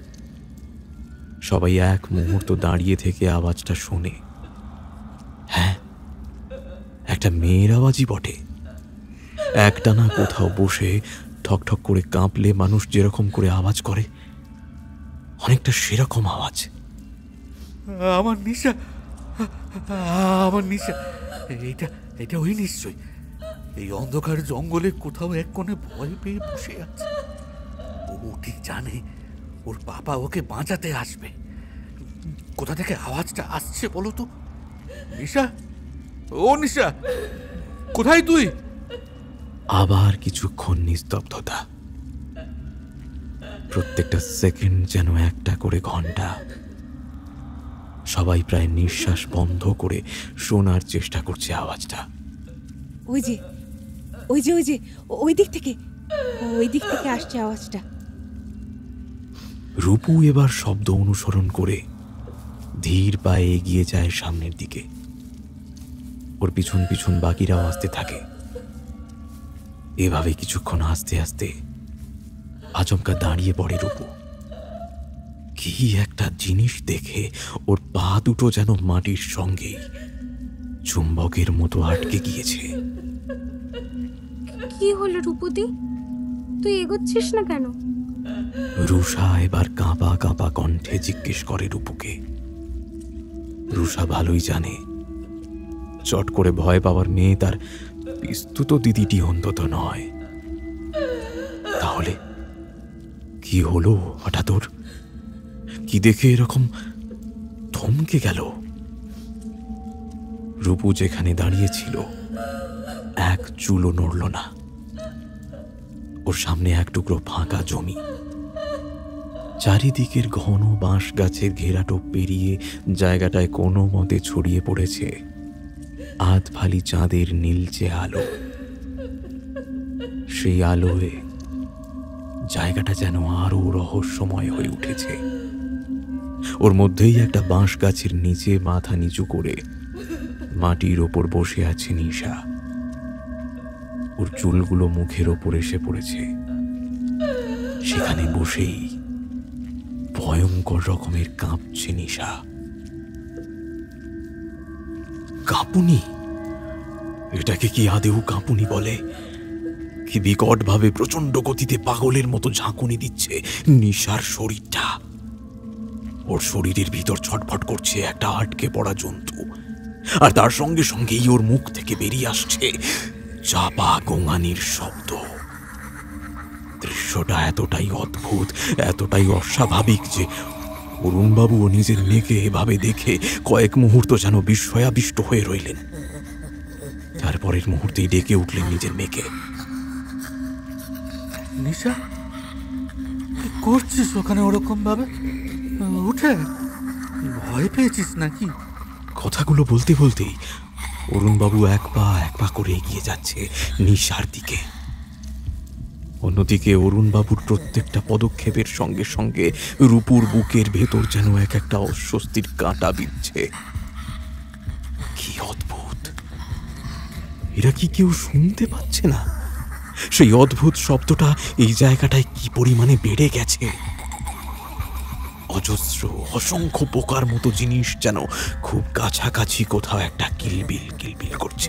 সবাই এক মুহূর্ত দাঁড়িয়ে থেকে আওয়াজটা শোনে। হ্যাঁ, একটা মেয়ের আওয়াজই বটে। একটানা কোথাও বসে ঠকঠক করে কাঁপলে মানুষ যেরকম করে আওয়াজ করে, অনেকটা সেরকম আওয়াজ। আমার নিশা, আমার নিশা, এটা এটা ওই নিশ্চয় এই অন্ধকার জঙ্গলে কোথাও এক কোণে ভয় পেয়ে বসে আছে। ও ঠিক জানে ওর বাবা ওকে বাঁচাতে আসবে। কোথা থেকে আওয়াজটা আসছে বলো তো? নিশা, ও নিশা, কোথায় তুই? আবার কিছুক্ষণ নিস্তব্ধতা। প্রত্যেকটা সেকেন্ড যেন একটা করে ঘন্টা। সবাই প্রায় নিঃশ্বাস বন্ধ করে শোনার চেষ্টা করছে আওয়াজটা। ওই যে ওই যে ওই যে ওই দিক থেকে, ওই দিক থেকে আসছে আওয়াজটা। রূপু এবার শব্দ অনুসরণ করে ধীর পায়ে এগিয়ে যায় সামনের দিকে। ওর পিছন পিছন বাকিরাও আসতে থাকে। এভাবে কিছুক্ষণ আস্তে আস্তে আচমকা দাঁড়িয়ে পড়ে রূপু। কি একটা জিনিস দেখে ওর পা দুটো যেন মাটির সঙ্গেই চুম্বকের মতো আটকে গিয়েছে। কি হলো রূপদি, তুই এগোচ্ছিস না কেন? রুষা এবার কাঁপা কাঁপা কণ্ঠে জিজ্ঞেস করে রূপুকে। রুষা ভালোই জানে চট করে ভয় পাওয়ার মেয়ে তার পিস্তুত দিদিটি অন্তত নয়। তাহলে কি হলো হঠাৎ ওর? কি দেখে এরকম থমকে গেল? রূপু যেখানে দাঁড়িয়েছিল এক চুলও নড়ল না। ওর সামনে এক টুকরো ফাঁকা জমি, চারিদিকের ঘন বাঁশ গাছের ঘেরাটোপ পেরিয়ে জায়গাটায় কোনো মতে ছড়িয়ে পড়েছে আধ ফালি চাঁদের নীলচে আলো। সেই আলোয় জায়গাটা যেন আরো রহস্যময় হয়ে উঠেছে। ওর মধ্যেই একটা বাঁশ গাছের নিচে মাথা নিচু করে মাটির ওপর বসে আছে নিশা। ওর চুলগুলো মুখের ওপর এসে পড়েছে। সেখানে বসেই ভয়ঙ্কর রকমের কাঁপছে নিশা। কাঁপুনি? এটাকে কি আদেও কাঁপুনি বলে? কি বিকট ভাবে প্রচন্ড গতিতে পাগলের মতো ঝাঁকুনি দিচ্ছে নিশার শরীরটা। ওর শরীরের ভিতর ছটফট করছে একটা আটকে পড়া জন্তু, আর তার সঙ্গে সঙ্গেই ওর মুখ থেকে বেরিয়ে আসছে চাপা গোঙানির শব্দ। দৃশ্যটা এতটাই অদ্ভুত, এতটাই অস্বাভাবিক যে অরুণবাবু ও নিজের মেয়েকে এভাবে দেখে কয়েক মুহূর্ত যেন বিস্ময়াবিষ্ট হয়ে রইলেন। তারপরের মুহূর্তেই ডেকে উঠলেন নিজের মেয়েকে। নিশা, কি করছিস ওখানে ওরকম ভাবে? উঠে, ভয় পেয়েছিস নাকি? কথাগুলো বলতে বলতেই অরুণবাবু এক পা করে এগিয়ে যাচ্ছে নিশার দিকে। অন্যদিকে অরুণবাবুর প্রত্যেকটা পদক্ষেপের সঙ্গে সঙ্গে রূপুর বুকের ভেতর যেন এক একটা অস্বস্তির কাঁটা বিঁধছে। কি অদ্ভুত! এরা কি কেউ শুনতে পাচ্ছে না? সেই অদ্ভুত শব্দটা এই জায়গাটায় কি পরিমাণে বেড়ে গেছে। অজস্র অসংখ্য পোকার মতো জিনিস যেন খুব কাছাকাছি কোথাও একটা কিলবিল কিলবিল করছে।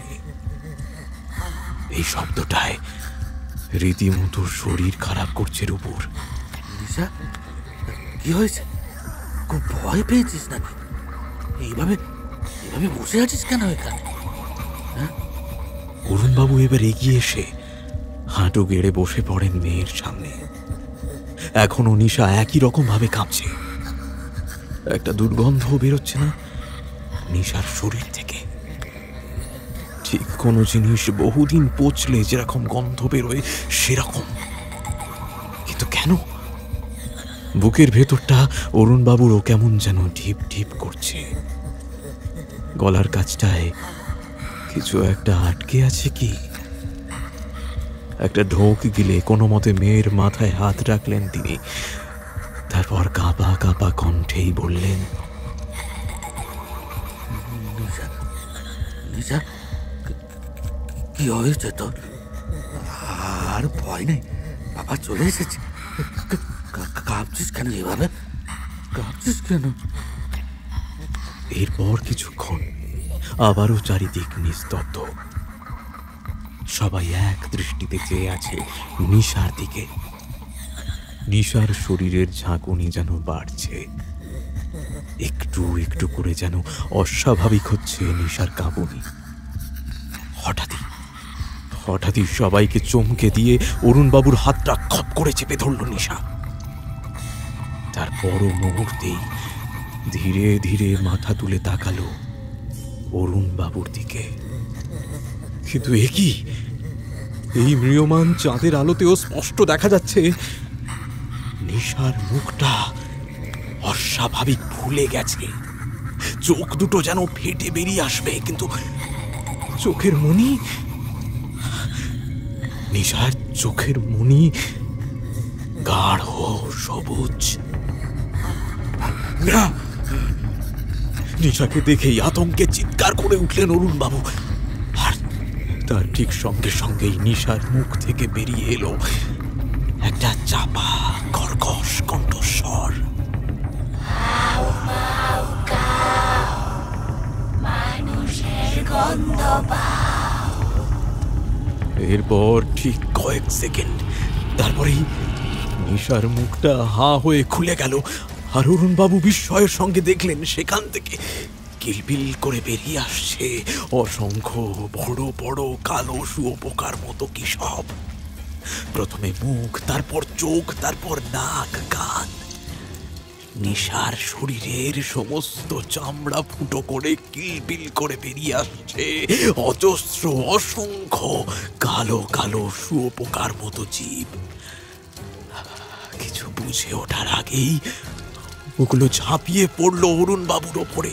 এই শব্দটায় রীতিমতো শরীর খারাপ করছে রূপুর। নিশা, কি হয়েছে? খুব ভয় পেয়েছিস নাকি? এইভাবে বসে আছিস কেন এখানে? অরুণবাবু এবার এগিয়ে এসে হাঁটু গেড়ে বসে পড়েন মেয়ের সামনে। এখনো নিশা একই রকম ভাবে কাঁপছে। একটা দুর্গন্ধ বেরোচ্ছে না নিশার শরীর থেকে? ঠিক কোনো জিনিস বহুদিন পচলে যেরকম গন্ধ বেরোয় সেরকম। কিন্তু কেন? বুকের ভেতরটা অরুণবাবুরও কেমন যেন ঢিপ ঢিপ করছে। গলার কাছটায় কিছু একটা আটকে আছে কি? একটা ঢোক গিলে কোনো মতে মেয়ের মাথায় হাত রাখলেন তিনি। তারপর কাঁপা কাঁপা কণ্ঠেই বললেন, নিশা, কি হয়েছে তোর? আর ভয় নেই, বাবা চলে এসেছে। কাঁপছিস কেন এভাবে? কাঁপছিস কেন? এরপর কিছুক্ষণ আবারও চারিদিক নিস্তব্ধ। সবাই এক দৃষ্টিতে চেয়ে আছে নিশার দিকে। নিশার শরীরের ঝাঁকুনি যেন বাড়ছে। একটু একটু করে যেন অস্বাভাবিক হচ্ছে নিশার কাঁপুনি। হঠাৎই সবাইকে চমকে দিয়ে অরুণবাবুর হাতটা খপ করে চেপে ধরল নিশা। তার পর মুহূর্তেই ধীরে ধীরে মাথা তুলে তাকালো অরুণবাবুর দিকে। কিন্তু এ কি? এই ম্রিয়মান চাঁদের আলোতেও স্পষ্ট দেখা যাচ্ছে নিশার মুখটা অস্বাভাবিক ফুলে গেছে। চোখ দুটো যেন ফেটে বেরিয়ে আসবে, কিন্তু চোখের মণি, নিশার চোখের মণি গাঢ় সবুজ। না! নিশাকে দেখেই আতঙ্কে চিৎকার করে উঠলেন অরুণবাবু। আর তার ঠিক সঙ্গে সঙ্গেই নিশার মুখ থেকে বেরিয়ে এলো একটা চাপা কর্কশ কণ্ঠস্বর। এরপর ঠিক কয়েক সেকেন্ড তারপরেই নিশার মুখটা হা হয়ে খুলে গেল। আর অরুণবাবু বিস্ময়ের সঙ্গে দেখলেন সেখান থেকে কিলবিল করে বেরিয়ে আসছে অসংখ্য বড় বড় কালো শুয়োপোকার মতো কি সব। প্রথমে মুখ, তারপর চোখ, তারপর নাক, কান। নিশার শরীরের সমস্ত চামড়া ফুটো করে কিলবিল করে বেরিয়ে আসছে অজস্র অসংখ্য কালো কালো শুয়োপোকার মতো জীব। কিছু বুঝে ওঠার আগেই ওগুলো ঝাঁপিয়ে পড়লো অরুণ বাবুর ওপরে।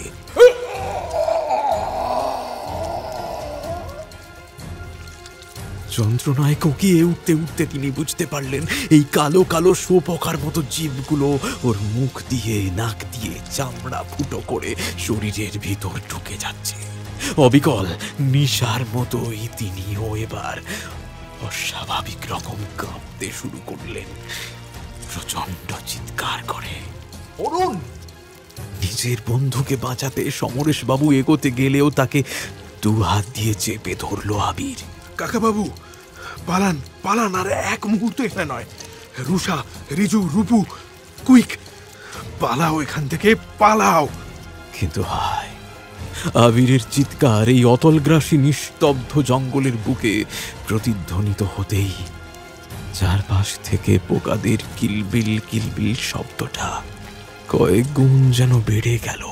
যন্ত্রণায় কোকিয়ে উঠতে উঠতে তিনি বুঝতে পারলেন এই কালো কালো শুয়োপোকার মতো জীবগুলো ওর মুখ দিয়ে নাক দিয়ে চামড়া ফুটো করে শরীরের ভিতর ঢুকে যাচ্ছে। অবিকল নিশার মতোই তিনিও এবার অস্বাভাবিক রকম কাঁপতে শুরু করলেন, প্রচন্ড চিৎকার করে। অরুণ! নিজের বন্ধুকে বাঁচাতে সমরেশ বাবু এগোতে গেলেও তাকে দু হাত দিয়ে চেপে ধরলো আবির। কাকাবাবু, পালান পালান, আর এক মুহূর্ত এখানে নয়। রুষা, রিজু, রূপু, কুইক, পালাও এখান থেকে, পালাও। কিন্তু হায়, আবিরের চিৎকার এই অতলগ্রাসী নিস্তব্ধ জঙ্গলের বুকে প্রতিধ্বনিত হতেই চারপাশ থেকে পোকাদের কিলবিল কিলবিল শব্দটা কয়েক গুণ যেন বেড়ে গেল।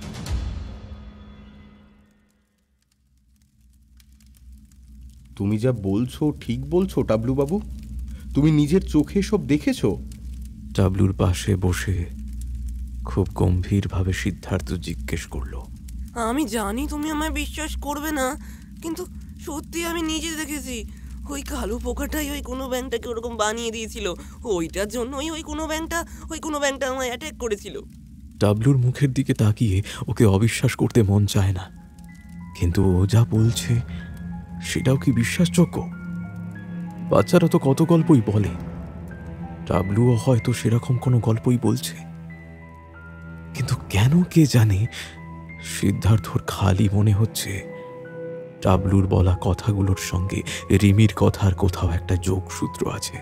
তুমি যা বলছো ঠিক বলছো টাবলু বাবু? তুমি নিজের চোখে সব দেখেছো? টাবলুর পাশে বসে খুব গম্ভীরভাবে সিদ্ধার্থ জিজ্ঞেস করলো। আমি জানি তুমি আমায় বিশ্বাস করবে না, কিন্তু সত্যি আমি নিজে দেখেছি। ওই কালো পোকাটাই ওই কোনো ব্যাংকটাকে ওরকম বানিয়ে দিয়েছিল। ওইটার জন্যই ওই কোনো ব্যাংকটা আমায় অ্যাটাক করেছিল। টাবলুর মুখের দিকে তাকিয়ে ওকে অবিশ্বাস করতে মন চায় না, কিন্তু ও যা বলছে সেটাও কি বিশ্বাসযোগ্য? বাচ্চারা তো কত গল্পই বলে, টাবলুও হয়তো সেরকম কোনো গল্পই বলছে। কিন্তু কেন কে জানে সিদ্ধার্থর খালি মনে হচ্ছে টাবলুর বলা কথাগুলোর সঙ্গে রিমির কথার কোথাও একটা যোগসূত্র আছে।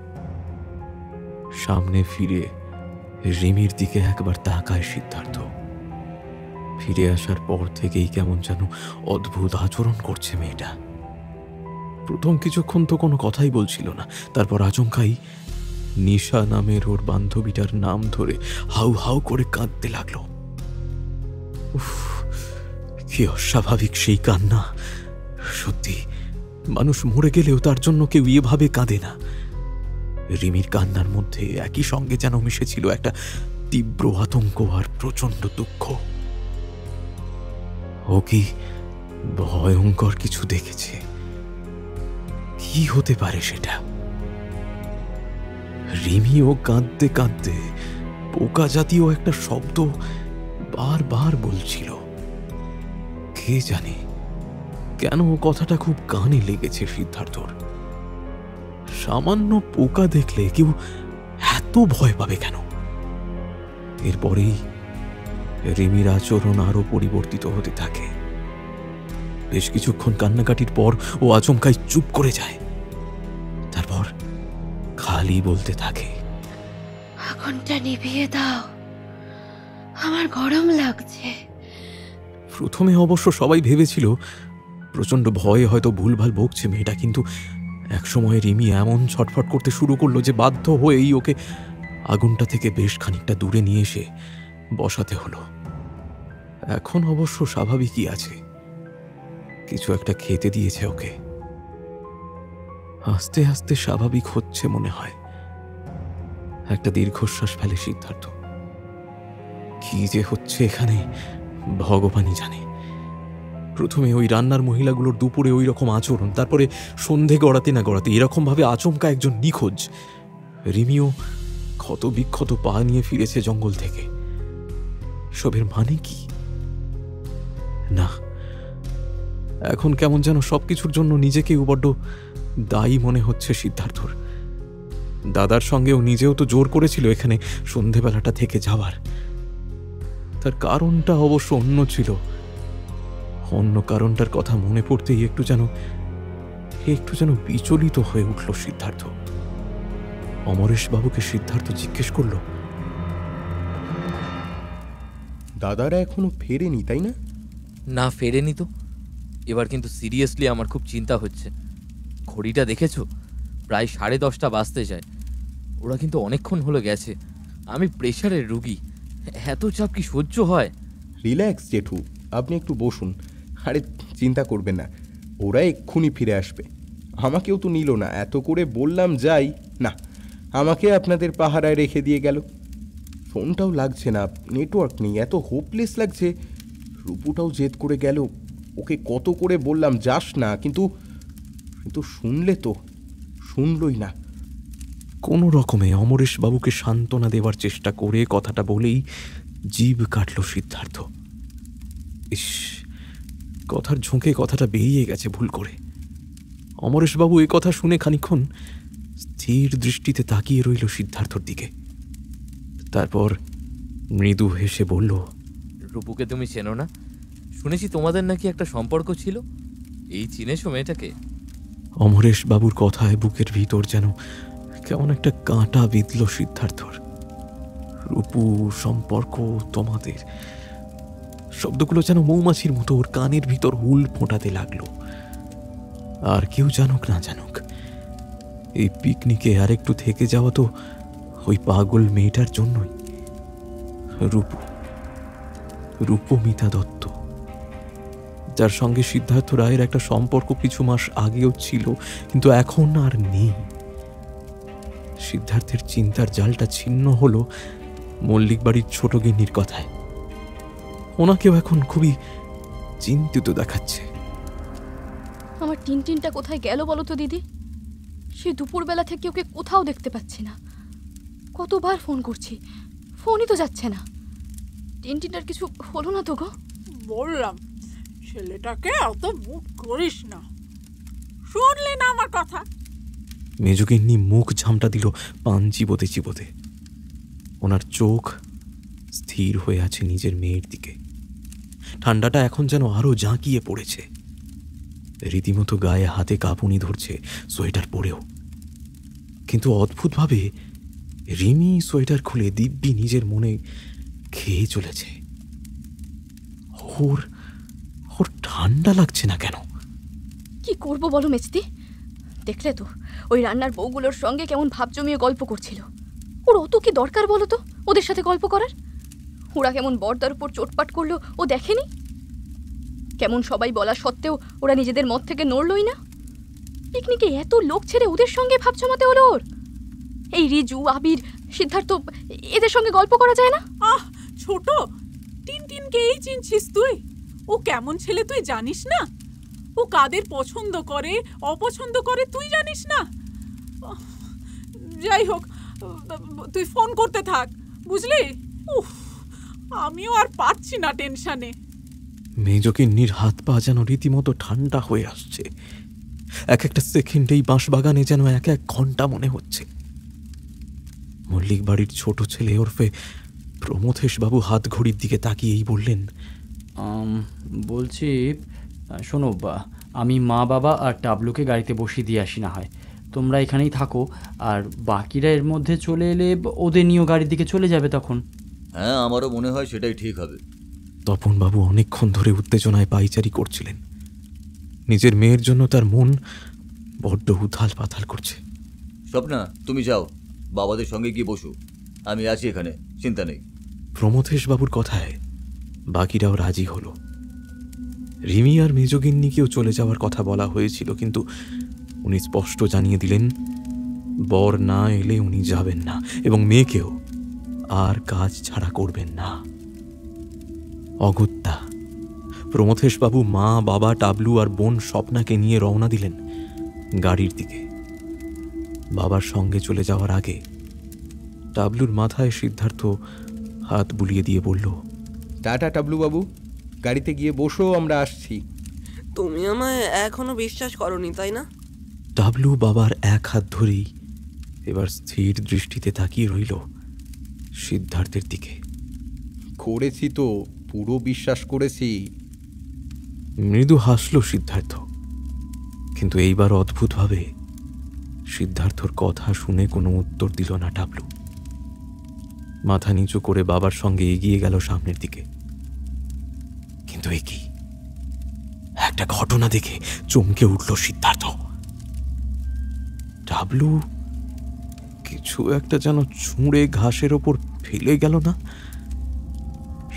সামনে ফিরে রিমির দিকে একবার তাকায় সিদ্ধার্থ। ফিরে আসার পর থেকেই কেমন যেন অদ্ভুত আচরণ করছে মেয়েটা। প্রথম কিছুক্ষণ তো কোনো কথাই বলছিল না, তারপর আচমকাই নিশা নামের ওর বান্ধবীটার নাম ধরে হাউ হাউ করে কাঁদতে লাগলো। উফ, কি অস্বাভাবিক সেই কান্না! সত্যি, মানুষ মরে গেলেও তার জন্য কেউ এভাবে কাঁদে না। রিমির কান্নার মধ্যে একই সঙ্গে যেন মিশেছিল একটা তীব্র আতঙ্ক আর প্রচন্ড দুঃখ। ও কি ভয়ঙ্কর কিছু দেখেছে? কি হতে পারে সেটা? রিমিও কাঁদতে কাঁদতে পোকা জাতীয় একটা শব্দ বারবার বলছিল। কে জানে কেন ও কথাটা খুব কানে লেগেছে সিদ্ধার্থর। সামান্য পোকা দেখলে কেউ এত ভয় পাবে কেন? এরপরেই রিমির আচরণ আরো পরিবর্তিত হতে থাকে। বেশ কিছুক্ষণ কান্নাকাটির পর ও আচমকাই চুপ করে যায়, তারপর খালি বলতে থাকে, আগুনটা নিভিয়ে দাও, আমার গরম লাগছে। প্রথমে অবশ্য সবাই ভেবেছিল প্রচন্ড ভয়ে হয়তো ভুলভাল বকছে মেয়েটা, কিন্তু একসময় রিমি এমন ছটফট করতে শুরু করলো যে বাধ্য হয়েই ওকে আগুনটা থেকে বেশ খানিকটা দূরে নিয়ে এসে বসাতে হলো। এখন অবশ্য স্বাভাবিকই আছে, কিছু একটা খেতে দিয়েছে ওকে। আস্তে আস্তে স্বাভাবিক হচ্ছে মনে হয়। একটা দীর্ঘশ্বাস ফেলে সিদ্ধার্থ। কি যে হচ্ছে এখানে ভগবানই জানে। প্রথমে ওই রান্নার মহিলাগুলোর দুপুরে ওই রকম আচরণ, তারপরে সন্ধে গড়াতে না গড়াতে এরকম ভাবে আচমকা একজন নিখোঁজ। রিমিও ক্ষত বিক্ষত পা নিয়ে ফিরেছে জঙ্গল থেকে। সবের মানে কি? না, এখন কেমন যেন সবকিছুর জন্য নিজেকেও বড্ড দায়ী মনে হচ্ছে সিদ্ধার্থর। দাদার সঙ্গেও নিজেও তো জোর করেছিল এখানে সন্ধেবেলাটা থেকে যাওয়ার। তার কারণটা অবশ্য অন্য ছিল। অন্য কারণটার কথা মনে পড়তেই একটু যেন বিচলিত হয়ে উঠল সিদ্ধার্থ। অমরেশ বাবুকে সিদ্ধার্থ জিজ্ঞেস করল, দাদারা এখনো ফেরেনি তাই না? না, ফেরেনি তো। এবার কিন্তু সিরিয়াসলি আমার খুব চিন্তা হচ্ছে। ঘড়িটা দেখেছো? প্রায় 10:30 বাজতে যায়। ওরা কিন্তু অনেকক্ষণ হলো গেছে। আমি প্রেশারের রুগী, এত চাপ কি সহ্য হয়? রিল্যাক্স জেঠু, আপনি একটু বসুন। আরে চিন্তা করবেন না, ওরা এক্ষুনি ফিরে আসবে। আমাকেও তো নিল না, এত করে বললাম যাই না, আমাকে আপনাদের পাহারায় রেখে দিয়ে গেল। ফোনটাও লাগছে না, নেটওয়ার্ক নেই, এত হোপলেস লাগছে। রূপুটাও জেদ করে গেল, ওকে কত করে বললাম যাস না, কিন্তু কিন্তু শুনলে তো, শুনলই না। কোনো রকমে অমরেশ বাবুকে সান্ত্বনা দেওয়ার চেষ্টা করে কথাটা বলেই জিভ কাটল সিদ্ধার্থ। ইস, কথার ঝোঁকে কথাটা বেরিয়ে গেছে ভুল করে। অমরেশবাবু এ কথা শুনে খানিকক্ষণ স্থির দৃষ্টিতে তাকিয়ে রইল সিদ্ধার্থর দিকে। তারপর মৃদু হেসে বলল, রূপুকে তুমি চেনো না? শুনেছি তোমাদের নাকি একটা সম্পর্ক ছিল। এই চিনেছো মেয়েটাকে? অমরেশ বাবুর কথায় বুকের ভিতর যেন কেমন একটা কাঁটা বিঁধল সিদ্ধার্থর। রূপু, সম্পর্ক, তোমাদের, শব্দগুলো যেন মৌমাছির মতো ওর কানের ভিতর হুল ফোটাতে লাগলো। আর কেউ জানুক না জানুক, এই পিকনিকে আরেকটু থেকে যাওয়া তো ওই পাগল মেয়েটার জন্যই। রূপমিতা দত্ত, যার সঙ্গে সিদ্ধার্থ রায়ের একটা সম্পর্ক কিছু মাস আগেও ছিল, কিন্তু এখন আর নেই। সিদ্ধার্থের চিন্তার জালটা ছিন্ন হলো মল্লিক বাড়ির ছোট গিন্নির কথায়। ওনাকেও এখন খুবই চিন্তিত দেখাচ্ছে। আমার টিনটিনটা কোথায় গেল বলো তো দিদি? সে দুপুরবেলা থেকে ওকে কোথাও দেখতে পাচ্ছি না। কতবার ফোন করছি, ফোনই তো যাচ্ছে না। টিনটিনটার কিছু হলো না তো গো? বললাম ছেলেটাকে অত মুখ করিস না, শুনলে না আমার কথা? মেজগিন্নি মুখ ঝামটা দিল পান চিবোতে চিবোতে। ওনার চোখ স্থির হয়ে আছে নিজের মেয়ের দিকে। ঠান্ডাটা এখন যেন আরো জাঁকিয়ে পড়েছে। রীতিমতো গায়ে হাতে কাঁপুনি ধরছে সোয়েটার পরেও। কিন্তু অদ্ভুতভাবে রিমি সোয়েটার খুলে দিব্যি নিজের মনে খেয়ে চলেছে। ওর ওর ঠান্ডা লাগছে না কেন? কি করব বলো মেজদি? দেখলে তো ওই রান্নার বউগুলোর সঙ্গে কেমন ভাব জমিয়ে গল্প করছিল। ওর অত কি দরকার বলো তো ওদের সাথে গল্প করার? ওরা কেমন বর্দার উপর চোটপাট করলো ও দেখেনি? কেমন সবাই বলা সত্ত্বেও ওরা নিজেদের মত থেকে নড়লই না। পিকনিকে এত লোক ছেড়ে ওদের সঙ্গে ভাব জমাতে হলো ওর। এই রিজু, আবির, সিদ্ধার্থ, এদের সঙ্গে গল্প করা যায় না? আহ ছোট, টিনটিনকে এই চিনছিস তুই? ও কেমন ছেলে তুই জানিস না? ও কাদের পছন্দ করে অপছন্দ করে তুই জানিস না? যাই হোক, তুই ফোন করতে থাক, বুঝলি? উফ, আমিও আর পারছি না টেনশনে। মেজগিন্নির হাত পা যেন রীতিমতো ঠান্ডা হয়ে আসছে। এক একটা সেকেন্ডেই বাঁশবাগানে যেন এক এক ঘন্টা মনে হচ্ছে। মল্লিক বাড়ির ছোট ছেলে ওরফে প্রমথেশবাবু হাত ঘড়ির দিকে তাকিয়েই বললেন, বলছি শোনো, আমি মা, বাবা আর টাবলুকে গাড়িতে বসিয়ে দিয়ে আসি না হয়। তোমরা এখানেই থাকো, আর বাকিরা এর মধ্যে চলে এলে ওদের নিয়েও গাড়ির দিকে চলে যাবে তখন। হ্যাঁ, আমারও মনে হয় সেটাই ঠিক হবে। তপনবাবু অনেকক্ষণ ধরে উত্তেজনায় পায়চারি করছিলেন। নিজের মেয়ের জন্য তার মন বড্ড উথাল পাথাল করছে। স্বপ্না, তুমি যাও, বাবাদের সঙ্গে গিয়ে বসো, আমি আছি এখানে, চিন্তা নেই। প্রমথেশবাবুর কথায় বাকিরাও রাজি হলো। রিমি আর মেজগিন্নিকেও চলে যাওয়ার কথা বলা হয়েছিল, কিন্তু উনি স্পষ্ট জানিয়ে দিলেন বর না এলে উনি যাবেন না, এবং মেয়েকেও আর কাজ ছাড়া করবেন না। অগত্যা প্রমথেশবাবু মা, বাবা, টাবলু আর বোন স্বপ্নাকে নিয়ে রওনা দিলেন গাড়ির দিকে। বাবার সঙ্গে চলে যাওয়ার আগে টাবলুর মাথায় সিদ্ধার্থ হাত বুলিয়ে দিয়ে বলল, টাটা টাবলু বাবু, গাড়িতে গিয়ে বসো, আমরা আসছি। তুমি আমায় এখনো বিশ্বাস করনি, তাই না? টাবলু বাবার এক হাত ধরেই এবার স্থির দৃষ্টিতে তাকিয়ে রইল সিদ্ধার্থের দিকে। করেছি তো, পুরো বিশ্বাস করেছি। মৃদু হাসল সিদ্ধার্থ, কিন্তু এইবার অদ্ভুতভাবে সিদ্ধার্থর কথা শুনে কোনো উত্তর দিল না টাবলু। মাথা নিচু করে বাবার সঙ্গে এগিয়ে গেল সামনের দিকে। কিন্তু এ কি, একটা ঘটনা দেখে চমকে উঠল সিদ্ধার্থ। টাবলু কিছু একটা যেন ছুঁড়ে ঘাসের ওপর ফেলে গেল না?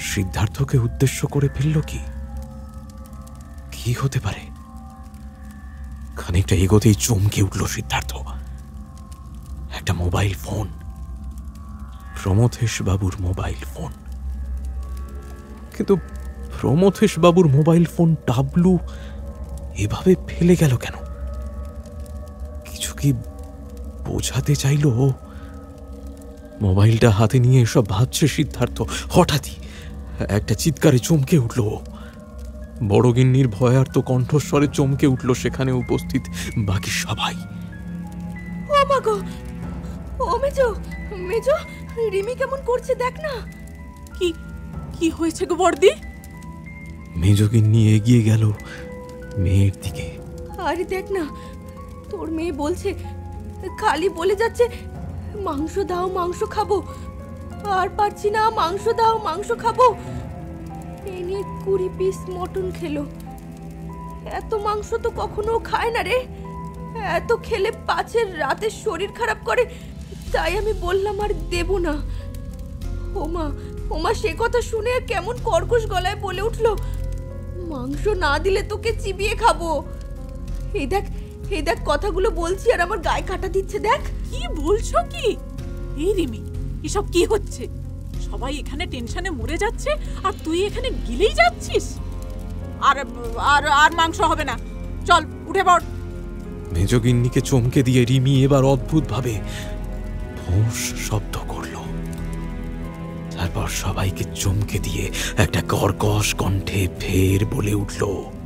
সিদ্ধার্থকে উদ্দেশ্য করে ফেলল কি? কি হতে পারে? খানিকটা এগোতেই চমকে উঠল সিদ্ধার্থ। একটা মোবাইল ফোন, প্রমথেশ বাবুর মোবাইল ফোন। কিন্তু প্রমথেশ বাবুর মোবাইল ফোন টাবলু এভাবে ফেলে গেল কেন? কিছু কি বোঝাতে চাইল? মোবাইলটা হাতে নিয়ে এসব ভাবছে সিদ্ধার্থ। হঠাৎই একটা চিৎকারে চমকে উঠল। বড় গিন্নির ভয়ার্ত কণ্ঠস্বরে চমকে উঠল সেখানে উপস্থিত বাকি সবাই। ও মা গো, ও মেজো, মেজো, রিমি কেমন করছে দেখ না। কি কি হয়েছে গো বর্দি? মেজো গিন্নি এগিয়ে গেল মেয়ের দিকে। আরে দেখ না, তোর মেয়ে বলছে, খালি বলে যাচ্ছে মাংস দাও, মাংস খাবো, আর পারছি না, মাংস দাও, মাংস খাবো। এই নিয়ে 20 পিস মটন খেলো। এত মাংস তো কখনো খায় না রে। এত খেলে পাছের রাতে শরীর খারাপ করে, তাই আমি বললাম আর দেব না। ওমা, ওমা সে কথা শুনে কেমন কর্কশ গলায় বলে উঠলো, মাংস না দিলে তোকে চিবিয়ে খাবো। এই দেখ, এই দেখ কথাগুলো বলছি আর আমার গায়ে কাটা দিচ্ছে। দেখ কি বলছো কি? এই রিমি, এসব কি হচ্ছে? সবাই এখানে টেনশনে মরে যাচ্ছে আর তুই এখানে গিলেই যাচ্ছিস। আর আর আর মাংস হবে না, চল উঠে পড়। মেজো গিন্নিকে চমকে দিয়ে রিমি এবার অদ্ভুত ভাবে ভোঁস শব্দ করল। তারপর সবাইকে চমকে দিয়ে একটা কর্কশ কণ্ঠে ফের বলে উঠল,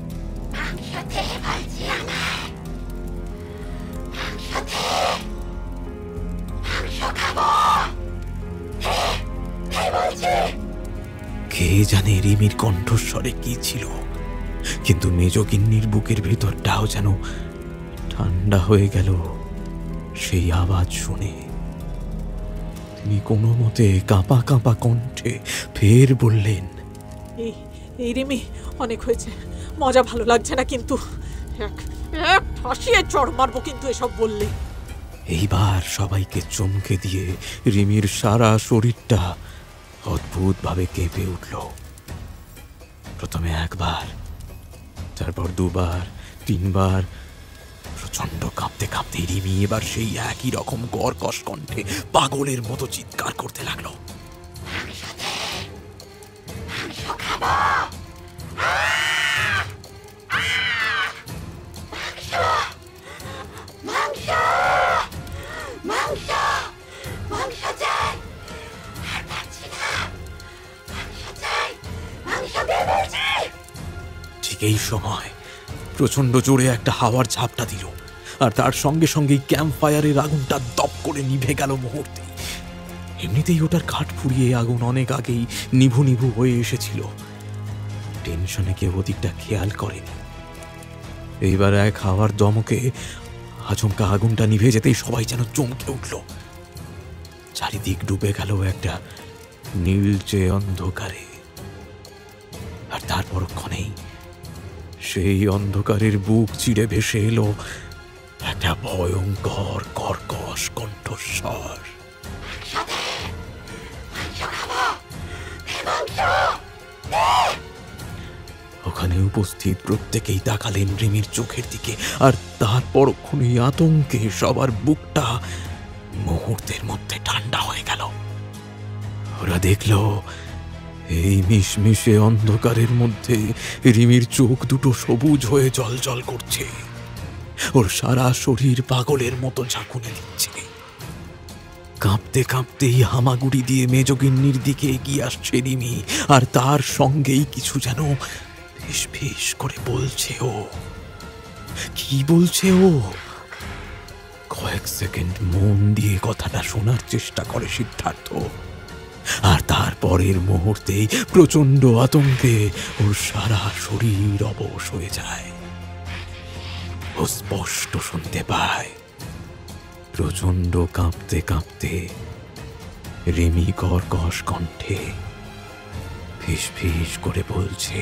কে জানে রিমির কণ্ঠস্বরে কি ছিল, কিন্তু মেজো গিন্নির বুকের ভেতরটাও যেন ঠান্ডা হয়ে গেল সেই আওয়াজ শুনে। তিনি কোনো মতে কাঁপা কাঁপা কণ্ঠে ফের বললেন, এই রিমি, অনেক হয়েছে, মজা ভালো লাগছে না, কিন্তু এক ফাঁসিয়ে চড় মারবো কিন্তু এসব বললে। এইবার সবাইকে চমকে দিয়ে রিমির সারা শরীরটা অদ্ভুতভাবে কেঁপে উঠল। প্রথমে একবার, তারপর দুবার, তিনবার। প্রচন্ড কাঁপতে কাঁপতে রিমি এবার সেই একই রকম কর্কশ কণ্ঠে পাগলের মতো চিৎকার করতে লাগলো, ঠিক এই সময় প্রচন্ড জোরে একটা হাওয়ার ঝাপটা দিল, আর তার সঙ্গে সঙ্গেই ক্যাম্প ফায়ারের আগুনটা দপ করে নিভে গেল মুহূর্তে। এমনিতেই ওটার কাঠ ফুরিয়ে আগুন অনেক আগেই নিভু নিভু হয়ে এসেছিল। টেনশনে কেউ ওদিকটা খেয়াল করেনি। এইবার এক হাওয়ার দমকে আচমকা আগুনটা নিভে যেতেই সবাই যেন চমকে উঠল। চারিদিক ডুবে গেল একটা নীলচে অন্ধকারে। আর তার পরক্ষণেই সেই অন্ধকারের বুক চিড়ে ভেসে এলো একটা ভয়ঙ্কর কর্কশ কণ্ঠস্বর, ওখানে উপস্থিত প্রত্যেকেই তাকালেন রিমির চোখের দিকে, আর তার পরক্ষণেই আতঙ্কে সবার বুকটা মুহূর্তের মধ্যে ঠান্ডা হয়ে গেল। ওরা দেখল এই মিশমিশে অন্ধকারের মধ্যে রিমির চোখ দুটো সবুজ হয়ে জ্বলজ্বল করছে। ওর সারা শরীর পাগলের মতো ঝাঁকুনি দিচ্ছে। কাঁপতে কাঁপতেই হামাগুড়ি দিয়ে মেজগিন্নির দিকে এগিয়ে আসছে রিমি, আর তার সঙ্গেই কিছু যেন ফিস ফিস করে বলছে। ও কি বলছে? ও কয়েক সেকেন্ড মন দিয়ে কথাটা শোনার চেষ্টা করে সিদ্ধার্থ, আর তারপরের মুহূর্তেই প্রচন্ড আতঙ্কে ওর সারা শরীর অবশ হয়ে যায়। ও স্পষ্ট শুনতে পায় প্রচন্ড কাঁপতে কাঁপতে রিমি কর্কশ কণ্ঠে ফিস ফিস করে বলছে,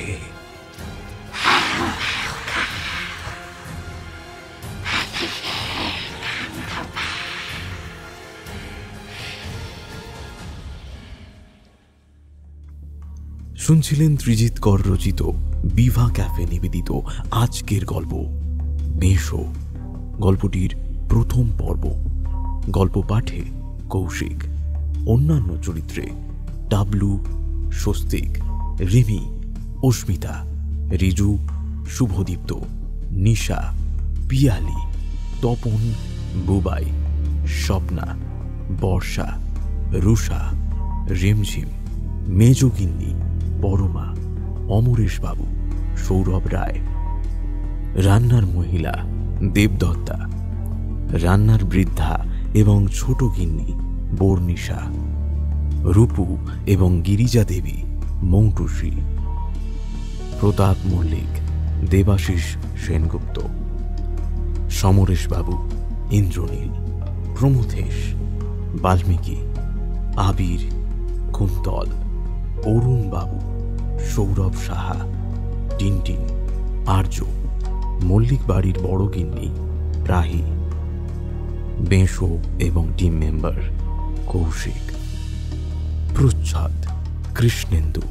শুনছিলেন ত্রিজিৎ কর রচিত বিভা ক্যাফে নিবেদিত আজকের গল্প মেশো। গল্পটির প্রথম পর্ব। গল্প পাঠে কৌশিক, অন্যান্য চরিত্রে ডাবলু, স্বস্তিক, রিমি, অস্মিতা, রিজু, শুভদীপ্ত, নিশা, পিয়ালি, তপন, বুবাই, স্বপ্না, বর্ষা, রুষা, রিমঝিম, মেজগিন্নি, পরমা, অমরেশ বাবু, সৌরভ রায়। রান্নার মহিলা দেবদত্তা, রান্নার বৃদ্ধা এবং ছোট গিন্নি বর্ণিশা, রূপু এবং গিরিজা দেবী মৌটুসী, প্রতাপ মল্লিক, দেবাশিস সেনগুপ্ত, সমরেশ বাবু, ইন্দ্রনীল, প্রমথেশ, বাল্মীকি, আবির, কুন্তল, অরুণ বাবু, সৌরভ সাহা, টিনটিন, আর্য, মল্লিক বাড়ির বড় গিন্নি রাহি, বেঁশো এবং টিম মেম্বার কৌশিক, প্রচ্ছদ কৃষ্ণেন্দু,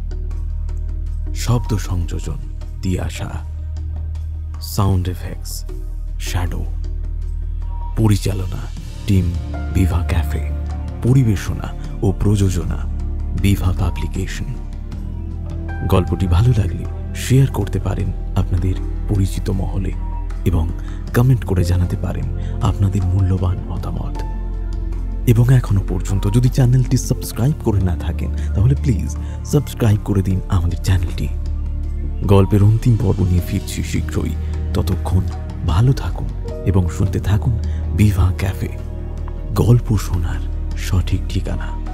শব্দ সংযোজন তিয়াশা, সাউন্ড এফেক্টস শ্যাডো, পরিচালনা টিম বিভা ক্যাফে, পরিবেশনা ও প্রযোজনা বিভা পাবলিকেশন। গল্পটি ভালো লাগলে শেয়ার করতে পারেন আপনাদের পরিচিত মহলে এবং কমেন্ট করে জানাতে পারেন আপনাদের মূল্যবান মতামত। এবং এখনো পর্যন্ত যদি চ্যানেলটি সাবস্ক্রাইব করে না থাকেন তাহলে প্লিজ সাবস্ক্রাইব করে দিন আমাদের চ্যানেলটি। গল্পের অন্তিম পর্ব নিয়ে ফিরছি শীঘ্রই। ততক্ষণ ভালো থাকুন এবং শুনতে থাকুন বিভা ক্যাফে, গল্প শোনার সঠিক ঠিকানা।